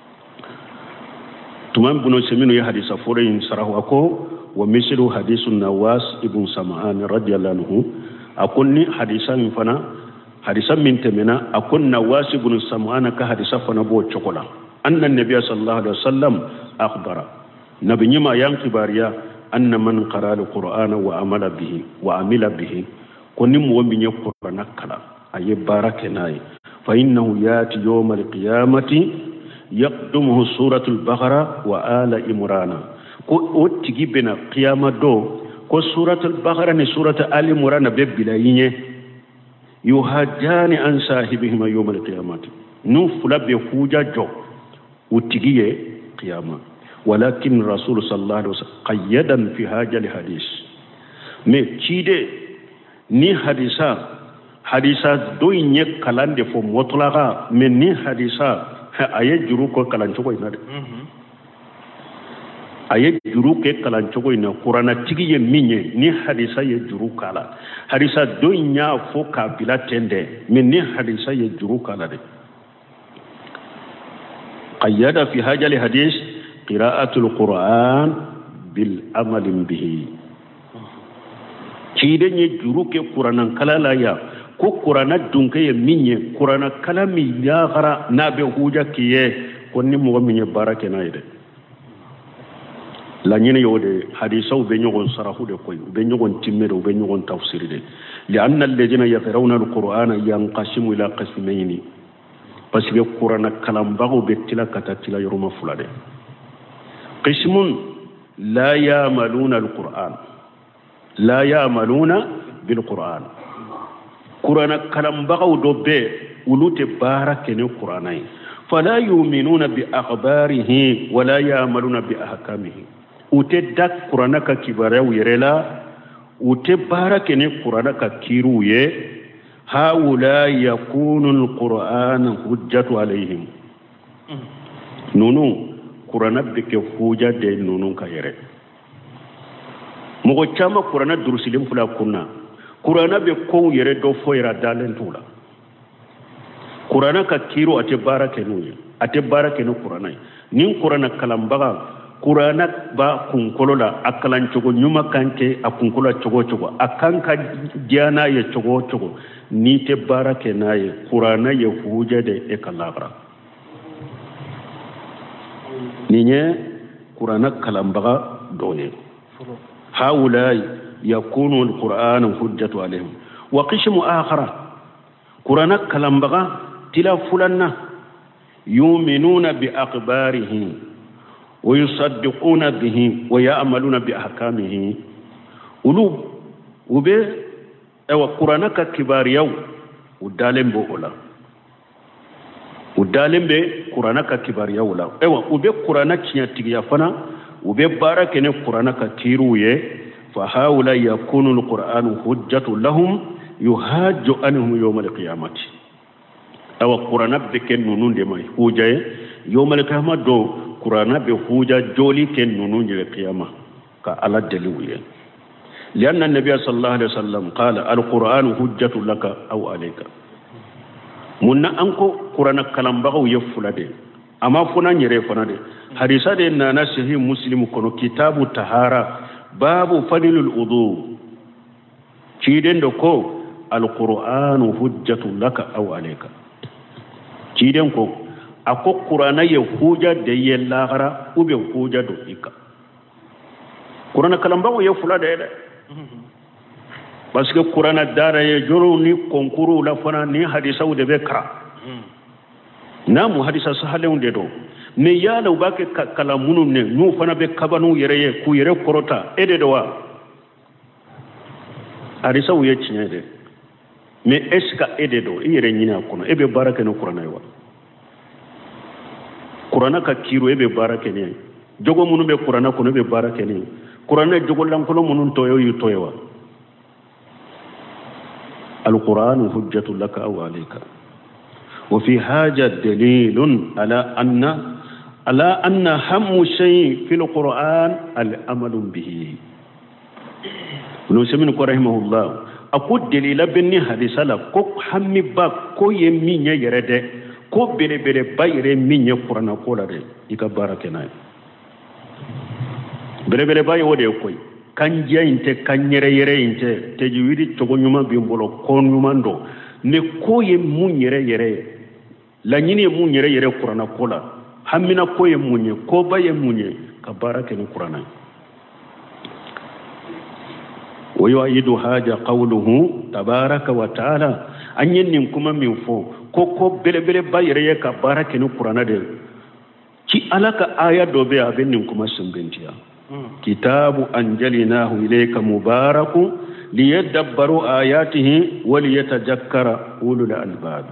S2: tumam buno semino ya hadisa fore in sarahu ako wa mislu hadisun nawas ibn sam'an radiyallahu anhu akonni hadisa min fana hadisa min temena akon nawas ibn sam'an ka hadisa fana bo chokola anna nabiyyu sallallahu alaihi wasallam akhbara nabi nyima yang kibariya anna man qara alqur'ana wa amila bihi konni mo wambi nye qur'ana kala aye barake nay fa innahu yati yawm alqiyamati yaqdumuhu suratul baqara wa ala imrana ko ottigi bena qiyama do ko suratul baqara ni suratul ali imrana be bilayinye yuhajjani an sahibihima yawm alqiyamati nu fulabe huja jo ottigiye qiyama ولكن رسول صلى الله عليه وسلم قيدا في هذا الحديث مي تشيده ني حديثا دو ني كلام دي فو مطلقا من ني حديثا اي جرو كو كلام چوي نade aye juru ke kalan chogo ina qur'ana tigi ye minye ni hadisa ye juru kala hadisa do nya fo kabila tende min ni hadisa ye juru kala de qayyada fi hadha al hadith qira'atul qur'an bil amal bihi cide nye juru ke qur'anan kala la ya ko qur'ana dunke ye minye qur'ana kala mi ya gara na be huja kiye konni mo minye barake na ide la nyene yode hadisa be nyogon sarahu de koy be nyogon timmero be nyogon tafsir de li anna alladhina yaqra'una alqur'ana yanqasimu ila qismayn parce que qur'ana kalam bago be tilakata tila yoroma fulade قسم لا يعملون القرآن لا يعملون بالقرآن قرآن كلام بغو دوبه ولوت بارك القرآن فلا يؤمنون بأخباره ولا يعملون بأحكامه وتدك قرآن كبره ويرلا وتبارك القرآن كيرويه هؤلاء يكون القرآن حجة عليهم نونو qur'ana beke huja de nunun kayere mogo chama qur'ana durusilim fula kunna qur'ana be ko yere do foira dalen tula qur'ana ka kiro ate barake nuye ate barake no qur'ana nin qur'ana kalambaga qur'ana ba kunkolola akalan chogo nyuma kanke akunkola chogo akanka diana ye chogo ni te barake naye qur'ana ye huja de e kalabra ninye qur'ana kalambaga doye haulai yakunu alquran hujjatu alaihim wa qismu akhara qur'ana kalambaga tila fulanna yu'minuna bi akhbarihi wa yusaddiquna bihi wa ya'maluna bi ahkamihi ulu ube ewa qur'ana ka kibariyaw udalembo ola udalembe qur'ana ka kibariya wala ewa ube qur'ana kinya tigiya fana ube barake ne qur'ana ka tiruye fa haula yakunu alqur'anu hujjatu lahum yuhajju anhum yawm alqiyamati ewa qur'ana be ken nunun de mai hujaye yawm alqiyamah do qur'ana be huja joli ken nunun de qiyamah ka ala daliwiye لأن النبي صلى الله عليه وسلم قال القرآن حجة لك أو عليك munna anko qur'ana kalambagaw yefulade ama funa nyere fanade hadisa de nana sahih muslim kono kitabu tahara babu fadilul wudu ciden do ko alqur'anu hujjatu laka aw alayka ciden ko ako qur'ana ye huja de yellagara ube huja do ika qur'ana kalambagaw yefulade de parce que qur'ana dara ye joro ni konkuru la fana ni hadisa de bekra namu hadisa sahaleun de do me yala ubake kala munun ne nu fana be kabanu yere ye ku yere korota ede do wa arisa wuye tiɲɛ dɛ mais est ce que e de don i yɛrɛ ɲini a kɔnɔ e bɛ baara kɛ ni kuranɛ ye wa kuranɛ ka kiiro e bɛ baara kɛ ni ye jogo minnu bɛ kuranɛ kɔnɔ e bɛ baara kɛ ni ye kuranɛ jogolankolon minnu tɔ ye o y'u tɔ ye wa القرآن حجة لك أو عليك وفي هذا دليل على أن أهم شيء في القرآن العمل به ابن سيمين رحمه الله أقول دليل بني حديث لا كو حمي با كو يمين يرد كو بره بره با يره مين قرآن قولا ده يكا باركنا بره بره با يوده كوي kanjia inte kanyere yere inte tejiwidi chogo nyuma bimbolo kon nyuma ndo ne koye munyere yere la nyini munyere yere qur'ana kola hamina koye munye ko baye munye ka barake ni qur'ana wa yu'idu haja qawluhu tabaraka wa ta'ala anyen kuma min fo ko bele bele bayere ka barake ni qur'ana de ci alaka aya dobe abin kuma simbentiya كتاب أنجلناه إليك مبارك ليدبروا آياته وليتذكر أولو الألباب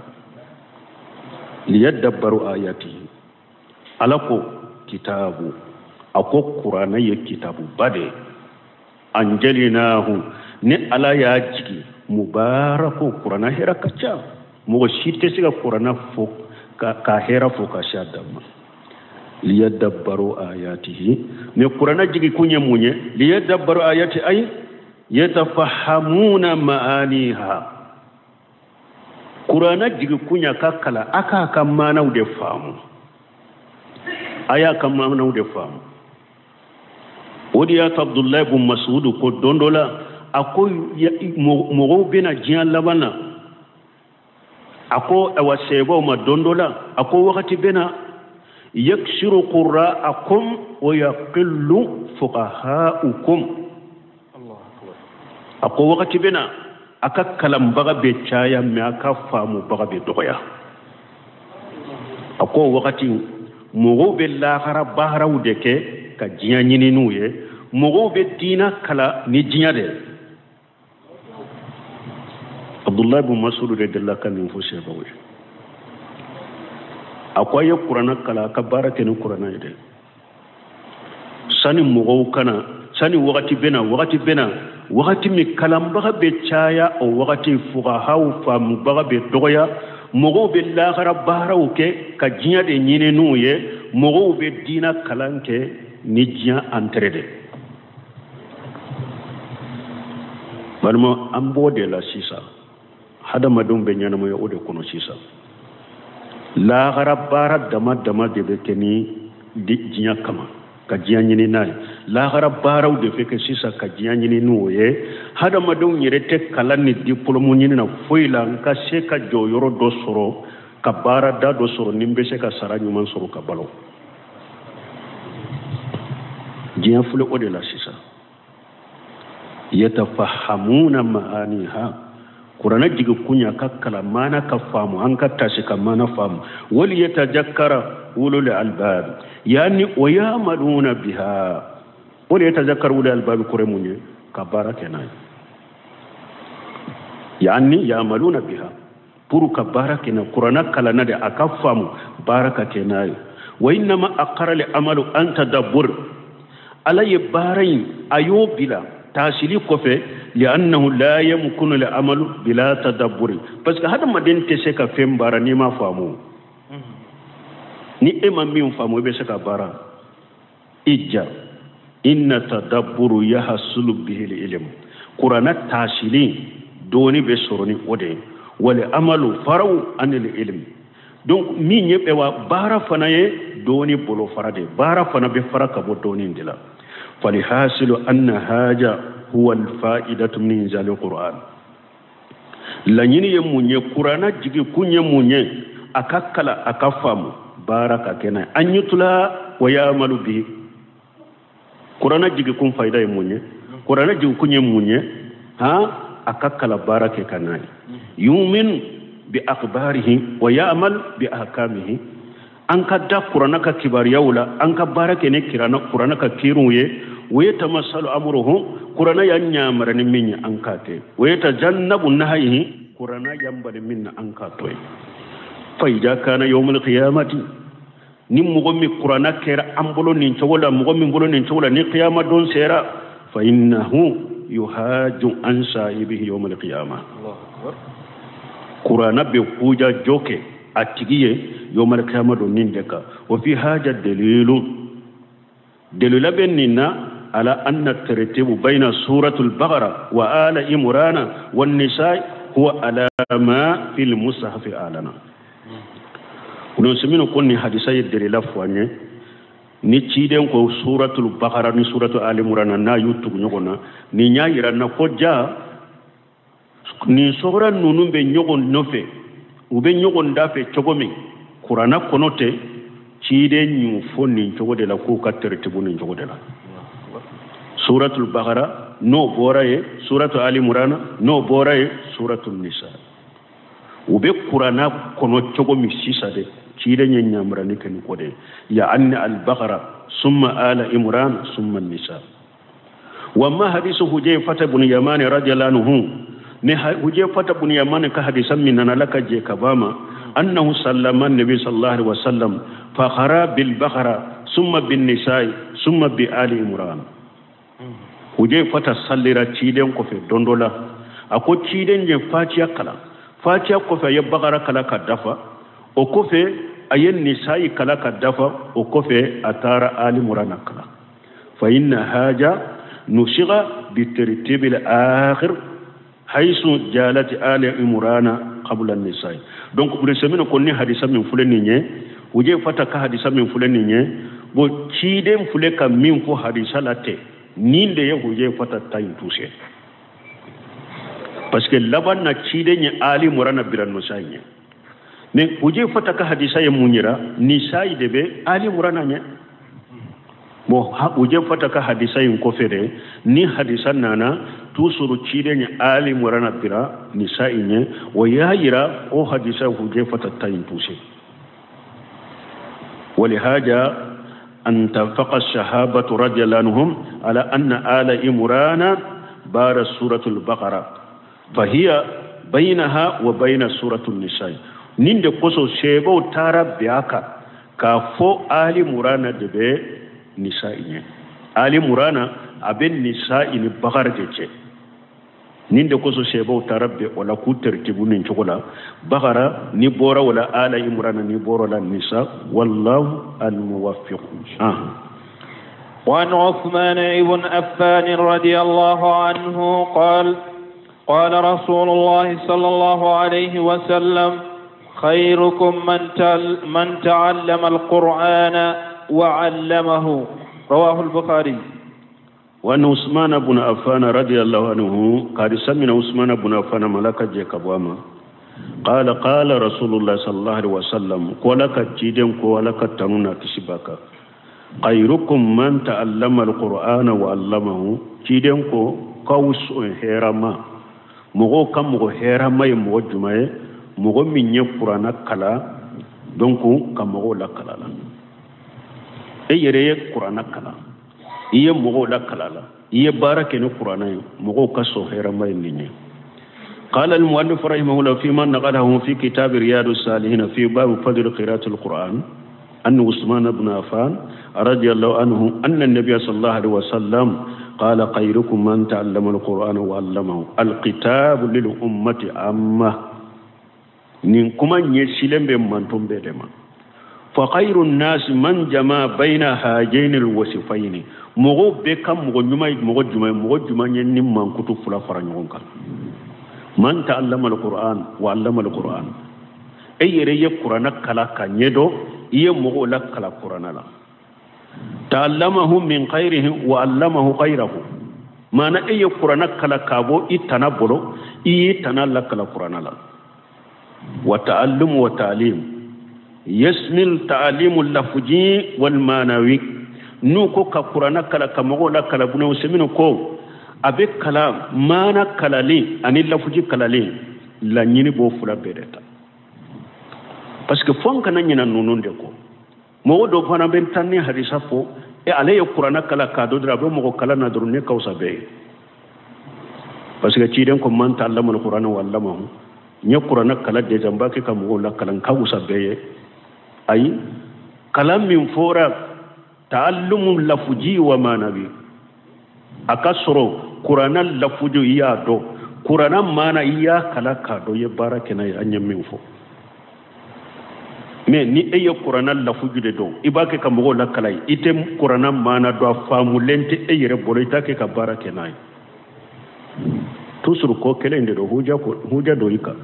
S2: ليدبروا آياته ألقوا كتاب أكو قرآني كتاب بدي أنجلناه نعلى ياجي مبارك قرآن هيرا كتاب موشيت سيغا قرآن فوق كهيرا فوق شادما ليدبروا آياته من قرآن جيكي كوني موني ليدبروا آياته أي يتفهمون معانيها قرآن جيكي كوني كاكلا أكا كمانا ودفهم آيا كمانا ودفهم وديات عبد الله بن مسعود كو دوندولا أكو مغوبنا جيان لبنا أكو أوسيبو ما دوندولا أكو وقت بنا يكسر قراءكم ويقل فقهاؤكم الله أكبر أقول وقت بنا أكا كلام بغا بيتشايا ما أكا فامو بغا بيدغيا أقول وقت مغو بالآخرة بحرا ودكي كجيانيني نوية مغو بالدينا كلا نجيا دي عبد الله بن مسعود رضي الله كان ينفسه بوي akwai ya kurana kala ka barake ni kurana ide sani mugo kana sani wakati bena wakati mi kalam baga be chaya o wakati fuqaha fa mubaga be doya mugo be laghara bahraw ke ka jinya de nyine nuye mugo be dina kalanke ni jinya entrede barmo ambode la sisa hada madum be nyana mo yode kono sisa la garabara dama de bekeni di jinya kama ka jinya nyini nay la garabara de feke sisa ka jinya nyini nuye hada madon yere te kala ni diplôme nyini na foila nka se ka joyoro do soro ka bara da do soro nimbe se ka sara nyuman soro ka balo jinya fule ode la sisa yatafahamuna maaniha Qur'ana jiga kunya kakkala mana ka famu an ka tashi kan mana famu wali yatajakkara ulul albab yani wayamaluna biha wali yatajakkara ulul albab kuremunye ka barakena yani yamaluna biha puru ka barakena Qur'ana kala na da aka famu baraka kenan wa inna ma aqara li amalu an tadabbur alay barain ayubila تاسيلي كوفي لأنه لا يمكن العمل بلا تدبر بس هذا ما دين تسكا فيم بارا نيما فامو ني إما مين فامو بسكا بارا إجا إن تدبر يحصل به العلم قرآن تاسيلي دوني بسروني ودين والعمل فرو عن العلم donc min yebe wa bara fanaye doni bolo farade bara fana be faraka bo doni ndila فلحاصل أن هذا هو الفائدة من إنزال القرآن لأنني يموني قرآن جيكي كون يموني أكاكلا أكافام بارك كنا أن يطلع ويعمل به قرآن جيكي كون فائدة يموني قرآن جيكي كون يموني أكاكلا بارك كنا يؤمن بأخباره ويعمل بأحكامه أنك دا قرآن كبار يولا أنك بارك نكرانا قرآن كيروه ويتمثل أمره qur'ana ya nyamarani min ankate wa yatajannabu nahyihi qur'ana yambare min ankato fa ida kana yawmul qiyamati nim mugomi qur'ana kera ambolo nin chogola mugomi mbolo nin chogola ni qiyama don sera fa innahu yuhaju an sahibihi yawmul qiyamah qur'ana be kuja joke atigiye yawmul qiyamah don nin deka wa fi haja dalilun benina على أن الترتيب بين سورة البقرة وآل إمران والنساء هو على ما في المصحف آلنا ونسمين كوني حديثة الدليل فواني نتشيدن كو سورة البقرة ni سورة آل إمران نا يوتوب نيغونا ni نيايرا نفوجا ni سورة نونو بي نيغون نوفي وبي نيغون دافي چوغومي قرآن كونوتي تشيدن نيوفو نينچوغو دلا كو كترتبو نينچوغو دلا suratul baqara no boraye suratul ali imran no boraye suratul nisa ube qur'ana kono chogo mi sisade cide nyamra ni ken kode ya anna al baqara summa ala imran summa nisa wa ma hadithu hujayfa ibn yaman radiyallahu anhu ne hujayfa ibn yaman ka hadisan min laka je kabama annahu sallama an-nabi sallallahu alaihi wasallam fa khara bil baqara summa bin nisa summa bi ali imran huje fata sallira ciden ko fe dondola ako ciden je fatiya ko fe ya bagara kala ka dafa o ko fe ayen nisa'i kala ka dafa o ko fe atara ali murana kala fa inna haja nushiga bi tartib al akhir haythu jalat ali imrana qabla an nisa'i donc pour semina ko ni hadisa min fulani nye huje fata ka hadisa min fulani nye bo ciden fule ka min fo hadisa late ninde ya huje fata tayin tuse parce que laban na cide ni ali murana biran no sanye ne huje fata ka hadisa ya munyira ni sai debe ali murana nya mo huje fata ka hadisa yin ko fere ni hadisa nana tusuru cide ni ali murana bira ni sai nya wa yahira o hadisa huje fata tayin tuse ولهذا أن تفق الصحابة رضي الله عنهم على أن آل إمران بار سورة البقرة فهي بينها وبين سورة النساء نند قصو سيبو تارا بياكا كافو آل إمران دبي نساء آل إمران أبن نساء بقرة جيجي نند قصو سيبو تارا بي ولا كتر تبونين شغلا بقرة نبورا ولا آل إمران نبورا ولا النساء والله الموفق
S1: وعن عثمان بن عفان رضي الله عنه قال رسول الله صلى الله عليه وسلم خيركم من تعلم القرآن وعلمه رواه البخاري.
S2: وأن عثمان بن عفان رضي الله عنه قال سمعنا عثمان بن عفان ملك جيكابواما قال رسول الله صلى الله عليه وسلم ولك جيدن ولك تنونا كسباكا خيركم من تعلم القرآن وعلمه جيدن كوس هيرما مغو كم مغو هيرما يمغو جمعي مغو من يقرآن كلا دونكو كم مغو لكلا ايري قرآن كلا iye mogo la kalala iye barake no qur'ana mogo kaso hera may ninni qala al muallif rahimahullah fi man naqalahu fi kitab riyad as-salihin fi bab fadl qira'at al-quran an usman ibn affan radiyallahu anhu anna an-nabiy sallallahu alaihi wasallam qala khayrukum man ta'allama al-qur'ana wa 'allamahu al-kitab lil ummati amma nin kuma nyesilembe mantombe dema fa khayrun nas man jama baina hajain al-wasifayn mogo be kam mogo juma nyen nim man kutu fula fara nyon kan man ta'allama al-qur'an wa 'allama al-qur'an ayere ye qur'ana kala kanyedo iye mogo la kala qur'ana la ta'allamahu min khayrihi wa 'allamahu khayrahu mana iye qur'ana kala kabo itana bolo iye tana la kala qur'ana la wa ta'allum wa ta'lim yasmil ta'limu al-lafzi wal manawi nuko ka qur'ana kala kamago la kala bunu semino ko abe kala mana kalali ani lafuji kalali la nyini bo fula bedeta parce que fonka na nyina nununde ko mo do fana ben tanni hadisa fo e ale qur'ana kala ka do dra bo mo kala na durne kausa be parce que ci den ko man ta'allama alqur'ana wa 'allamahu nya qur'ana kala de jamba ke kam go la kalan ka usabeye ay kalam min fora ta'allumu lafuji wa manawi akasro qur'ana lafuju iya do qur'ana mana iya kala ka do ye barakena ya anya min fo mais ni eye qur'ana lafuju de do ibake kam go la kala ite qur'ana mana do famu lente eyere boloita ke ka barakena tusuru ko kelende do huja do ika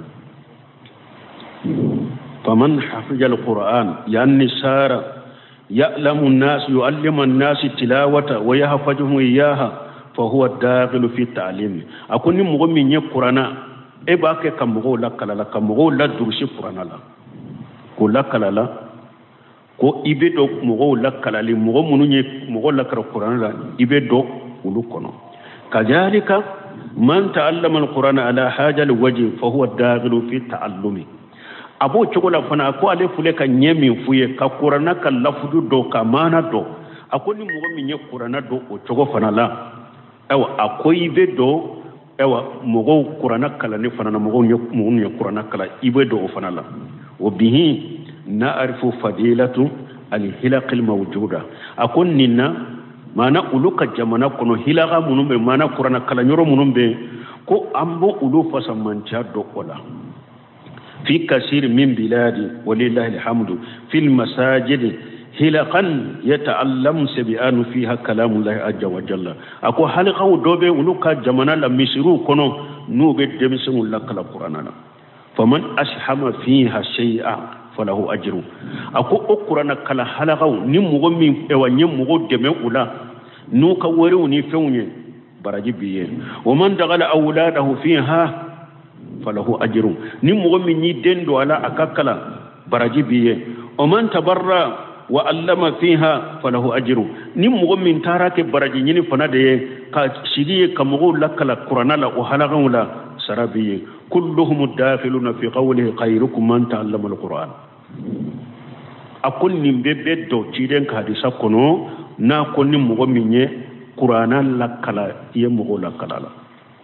S2: faman hafiza alquran yani sara ya'lamu an-nas yu'allimu an-nas tilawata wa yahfazuhu iyaha fa huwa dakhil fi ta'lim akuni mugo min ye qur'ana e ba ke kamugo la kala kamugo la durshi qur'ana la ko la kala la ko ibe do mugo la kala li mugo mununye mugo la kara qur'ana la ibe do ulu kono kadhalika man ta'allama al-qur'ana ala haja al-wajh fa huwa dakhil fi ta'allumi abo chogola fana ko ale fule ka nyemi fuye ka qur'ana ka lafudu do ka mana do akoni mugo min ye qur'ana do o chogo fana la ewa akoy be do ewa mugo qur'ana kala ni fana na mugo nye qur'ana kala ibe do fana la wa bihi na'rifu fadilatu al-hilaq al-mawjuda akon ninna mana uluka jamana kono hilaga munumbe mana qur'ana kala nyoro munumbe ko ambo ulu fasamancha do kola fi kasir min biladi walillahi alhamdu fil masajid hilaqan yata'allam sabi'anu fiha kalamullahi azza wa jalla ako halqa dobe uluka jamana la misru kono nube demisu la kala qur'ana faman ashhama fiha shay'a falahu ajru ako qur'ana kala halqa ni mugo min ewa nyem mugo deme ula nuka wori ni fewnye baraji biye wa man dagala awladahu fiha falahu ajru ni mugo min ni dendo ala akakala baraji biye wa man tabarra wa allama fiha falahu ajru ni mugo min tarake baraji ni fana de ka shigiye kamugo lakala qur'ana la o halagan la sarabiye kulluhum dakhiluna fi qawlihi khayrukum man ta'allama alquran akon ni bebe do ciden ka hadisa kono na konni mugo minye qur'ana lakala ye mugo lakala la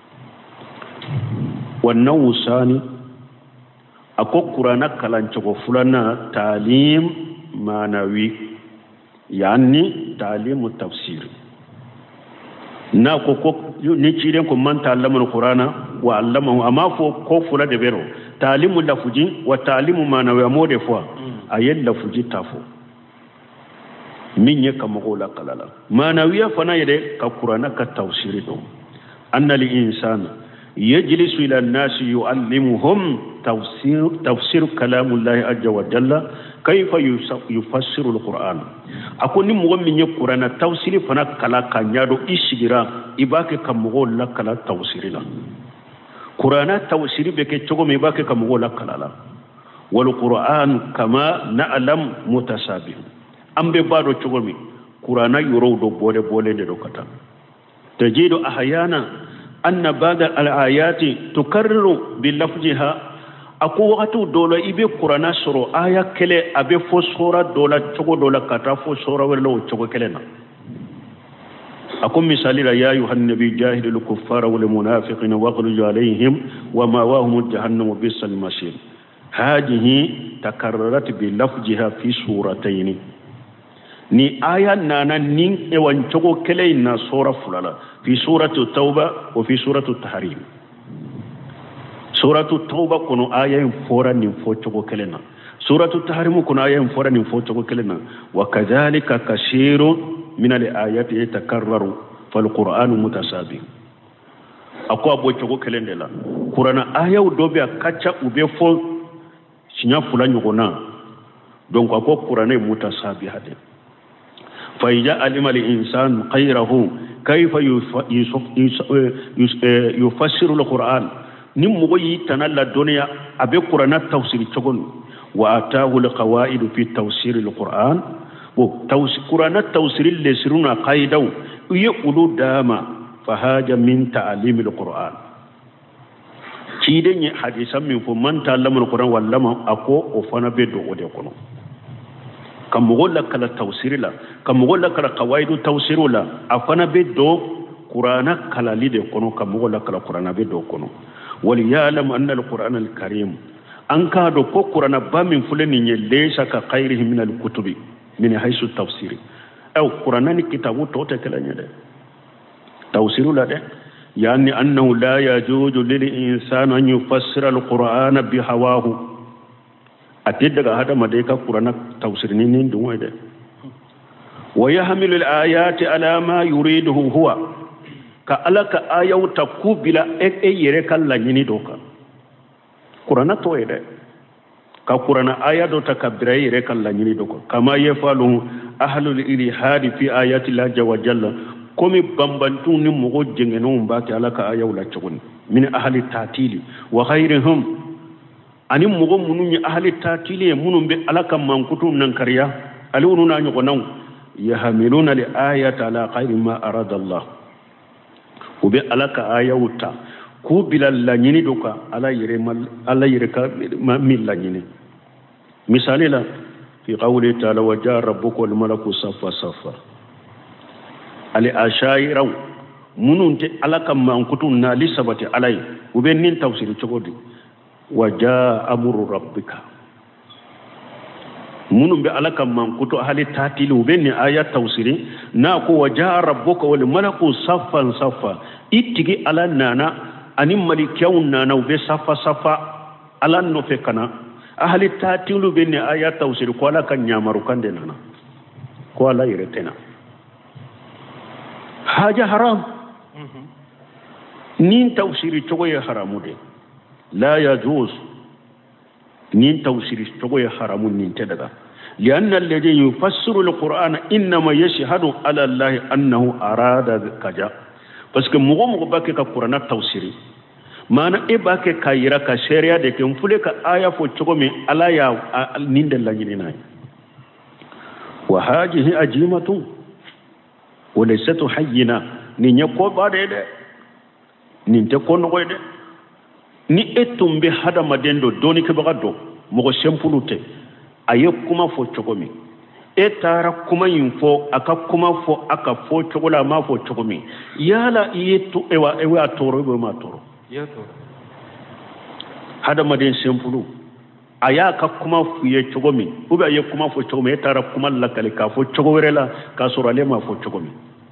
S2: wannan wusani ako qur'ana kalanco ko fulana talim manawi yani talim tafsir na ko ni ciden ko man ta'allama alqur'ana wa 'allamahu amma fo ko fula de bero talimu lafuji wa talimu manawi amode fo ayel lafuji tafo min ye kamo la kalala manawiya fana yede ka qur'ana ka tafsiri do anna li insana yajlisu ila an-nas yu'allimuhum tafsir kalamullahi azza wa jalla kayfa yufassiru al-qur'an akoni mo min ye qur'ana tafsiri fana kala kanyado isigira ibake kamo la kala tafsiri la qur'ana tafsiri beke chogo me ibake kamo la kalala wal qur'an kama na'lam mutasabih ambe bado chogomi qur'ana yoro do bole de do kata tajidu ahyana anna ba'da al-ayati tukarriru bi lafziha aku waqtu dolo ibe qur'ana soro aya kele abe fo sura dola chogo dola kata fo sura wala chogo kele na akum misali la ya ayuhan nabi jahidul kuffara wal munafiqina waghluj alayhim wa mawahum jahannam bisal masir hadhihi takarrarat bi lafziha fi suratayn ni aya nana nin ewan chogo kele na sura fulala fi suratu tauba wa fi suratu tahrim suratu tauba kono aya en fora nin fo chogo kele na suratu tahrim kono aya en fora nin fo chogo kele na wa kadhalika kashiru min al ayati yatakarraru fal qur'anu mutasabih akwa abo chogo kele ndela qur'ana aya udobe akacha ube fo sinya fulanyo kona donc akwa qur'ana mutasabih hade فإذا علم الإنسان خيره كيف يفسر القرآن نمغي تنال الدنيا أبي قرآن التفسير تقول وآتاه القواعد في تفسير القرآن قرآن التفسير اللي سرنا قايدو يقولوا داما فهاج من تعليم القرآن كيدني حديثا من فمن تعلم القرآن واللما أكو وفنا بدو وديكونو كم غلا كلا توسير لا كم غلا كلا قواعد توسير لا أفنا بدو قرآن كلا لدي كنو كمغلا كلا قرآن بدو كنو وليعلم أن القرآن الكريم أنك دو قرآن بامن فلنين ليس كغيره من الكتب من حيث التفسير أو قرآن كتابه توتا كلا نيدا تفسير لا ده يعني أنه لا يجوز للإنسان أن يفسر القرآن بهواه أتدق هذا مديك قرآن تفسير نين دون ده ويحمل الآيات على ما يريده هو كألك آية تقوبل يرك الله يندوك قرآن تويدا كقرآن آية تكبر يرك الله يندوك كما يفعل أهل الإلحاد في آيات الله جل وجل كم بمبنتون مغو جننون باك ألك آية ولا تقول من أهل التعتيل وغيرهم أني مغو منون أهل التعتيل منون بألك من كتب ننكريا ألوننا نغنون يحملون الآية على غير ما أراد الله وبي ألك آية وتا كو بلا لنيني دوكا على يرك من لنيني مثالي لا في قوله تعالى وجاء ربك والملك صفا صفا على أشاعر منون تي ألك ما أنكتو نالي سبتي علي وبي نين توسير تقولي وجاء أمر ربك munun be alaka man kuto hali tatilu benni ayat tawsiri na ko waja rabbuka wal malaku saffan saffa itigi ala nana anim malikyaun nana be saffa saffa ala no fe kana ahli tatilu benni ayat tawsiri ko ala kan nyamaru kande nana ko ala yiretena haja haram nin tawsiri togo ya haramu de la yajuz نين توسير استوى حرام نين تدغا لأن الذي يفسر القرآن إنما يشهد على الله أنه أراد كذا بس كمغو مغو باكي كقرآن توسيري ما أنا إباكي كايرا كشريعة دي كمفلك آية فوتشوكمي على يا نين دل لنجنين وهذه أجيمة وليست حينا نين يقول بعد نين تكون نغوي ni etum be hada madendo doni ke bagado mogo sempulute aye kuma fo chogomi etara kuma info aka kuma fo aka fo chogola ma fo chogomi yala yetu ewa atoro be ma toro yeto hada maden sempulu aya ka kuma fu ye chogomi ube aye kuma fo chogomi etara kuma lakale ka fo chogowerela ka sorale ma fo chogomi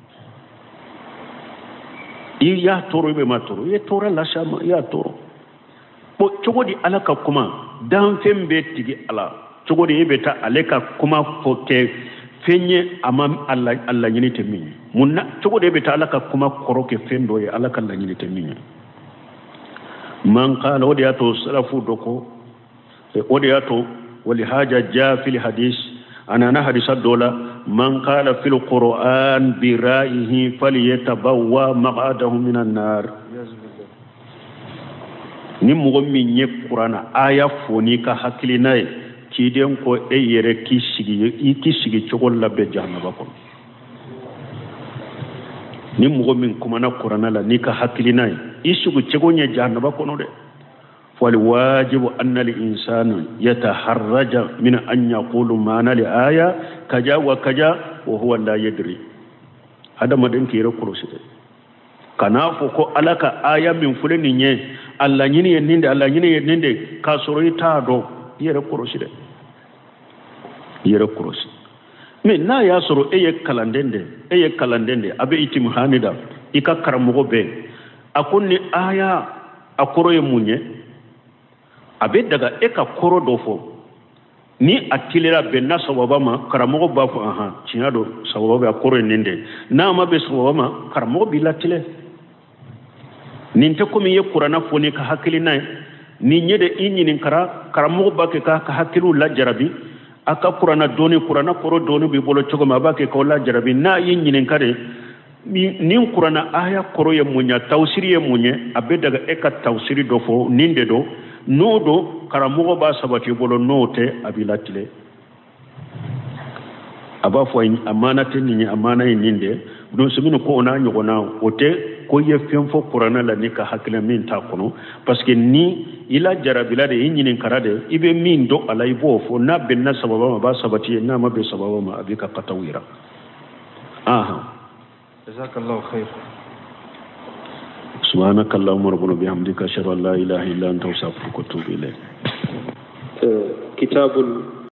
S2: ya toro be ma toro ye toro la shama ya toro po chogodi alaka kuma dan fembe tigi ala chogodi ebeta aleka kuma foke fenye amam alla nyini teminyi munna chogodi ebeta alaka kuma koroke fendo ye alaka alla nyini teminyi man qala wadiyato salafu doko wadiyato wali haja ja fil hadith ana hadisa dola man qala fil qur'an bi ra'ihi falyatabawwa maq'adahu minan nar ni mogo min ye qur'ana aya foni ka hakili nay ki den ko e yere ki sigi chogol labbe jahannaba ko ni mogo min kuma na qur'ana la ni ka hakili nay isugu chegonya jahannaba ko no de fal wajibu anna al insana yataharraja min an yaqulu mana li aya kaja wa kaja wa huwa la yadri hada madan ki yere kurosi de kana fo ko alaka aya min fulani nye Allah nyini yenninde kasoro ita do yere korosi de yere korosi me na ya soro eye kalandende abe itimhanida ika karamogo be akonni aya akoro ye munye abe daga eka koro do fo ni atilera be na sababa ma karamogo ba fo aha ciado sababa be akoro nende na ma be sababa ma karamogo bilatile ninte komi ye qur'ana foni ka hakili nay ni nyede inyinin karamogo bake ka hakilu la jarabi aka qur'ana koro doni bi bolo chogo ma bake ko la jarabi na yinyinin kare ni qur'ana aya koro ye munya tawsiri ye munye abe daga eka tawsiri do fo ninde do nodo karamogo ba sabati bolo note abilatile aba fo amana tinni amana ninde don sumino ko ona nyogona ote ko ye femfo qur'ana la ni ka hakila min ta kono parce que ni ila jarabila de nyinin karade ibe min do ala ibo fo na benna sababa ma ba sabati na ma be sababa ma abika qatawira aha
S1: jazakallahu khair
S2: سبحانك اللهم ربنا بحمدك أشهد أن لا إله إلا أنت أستغفرك وأتوب إليك.
S1: كتاب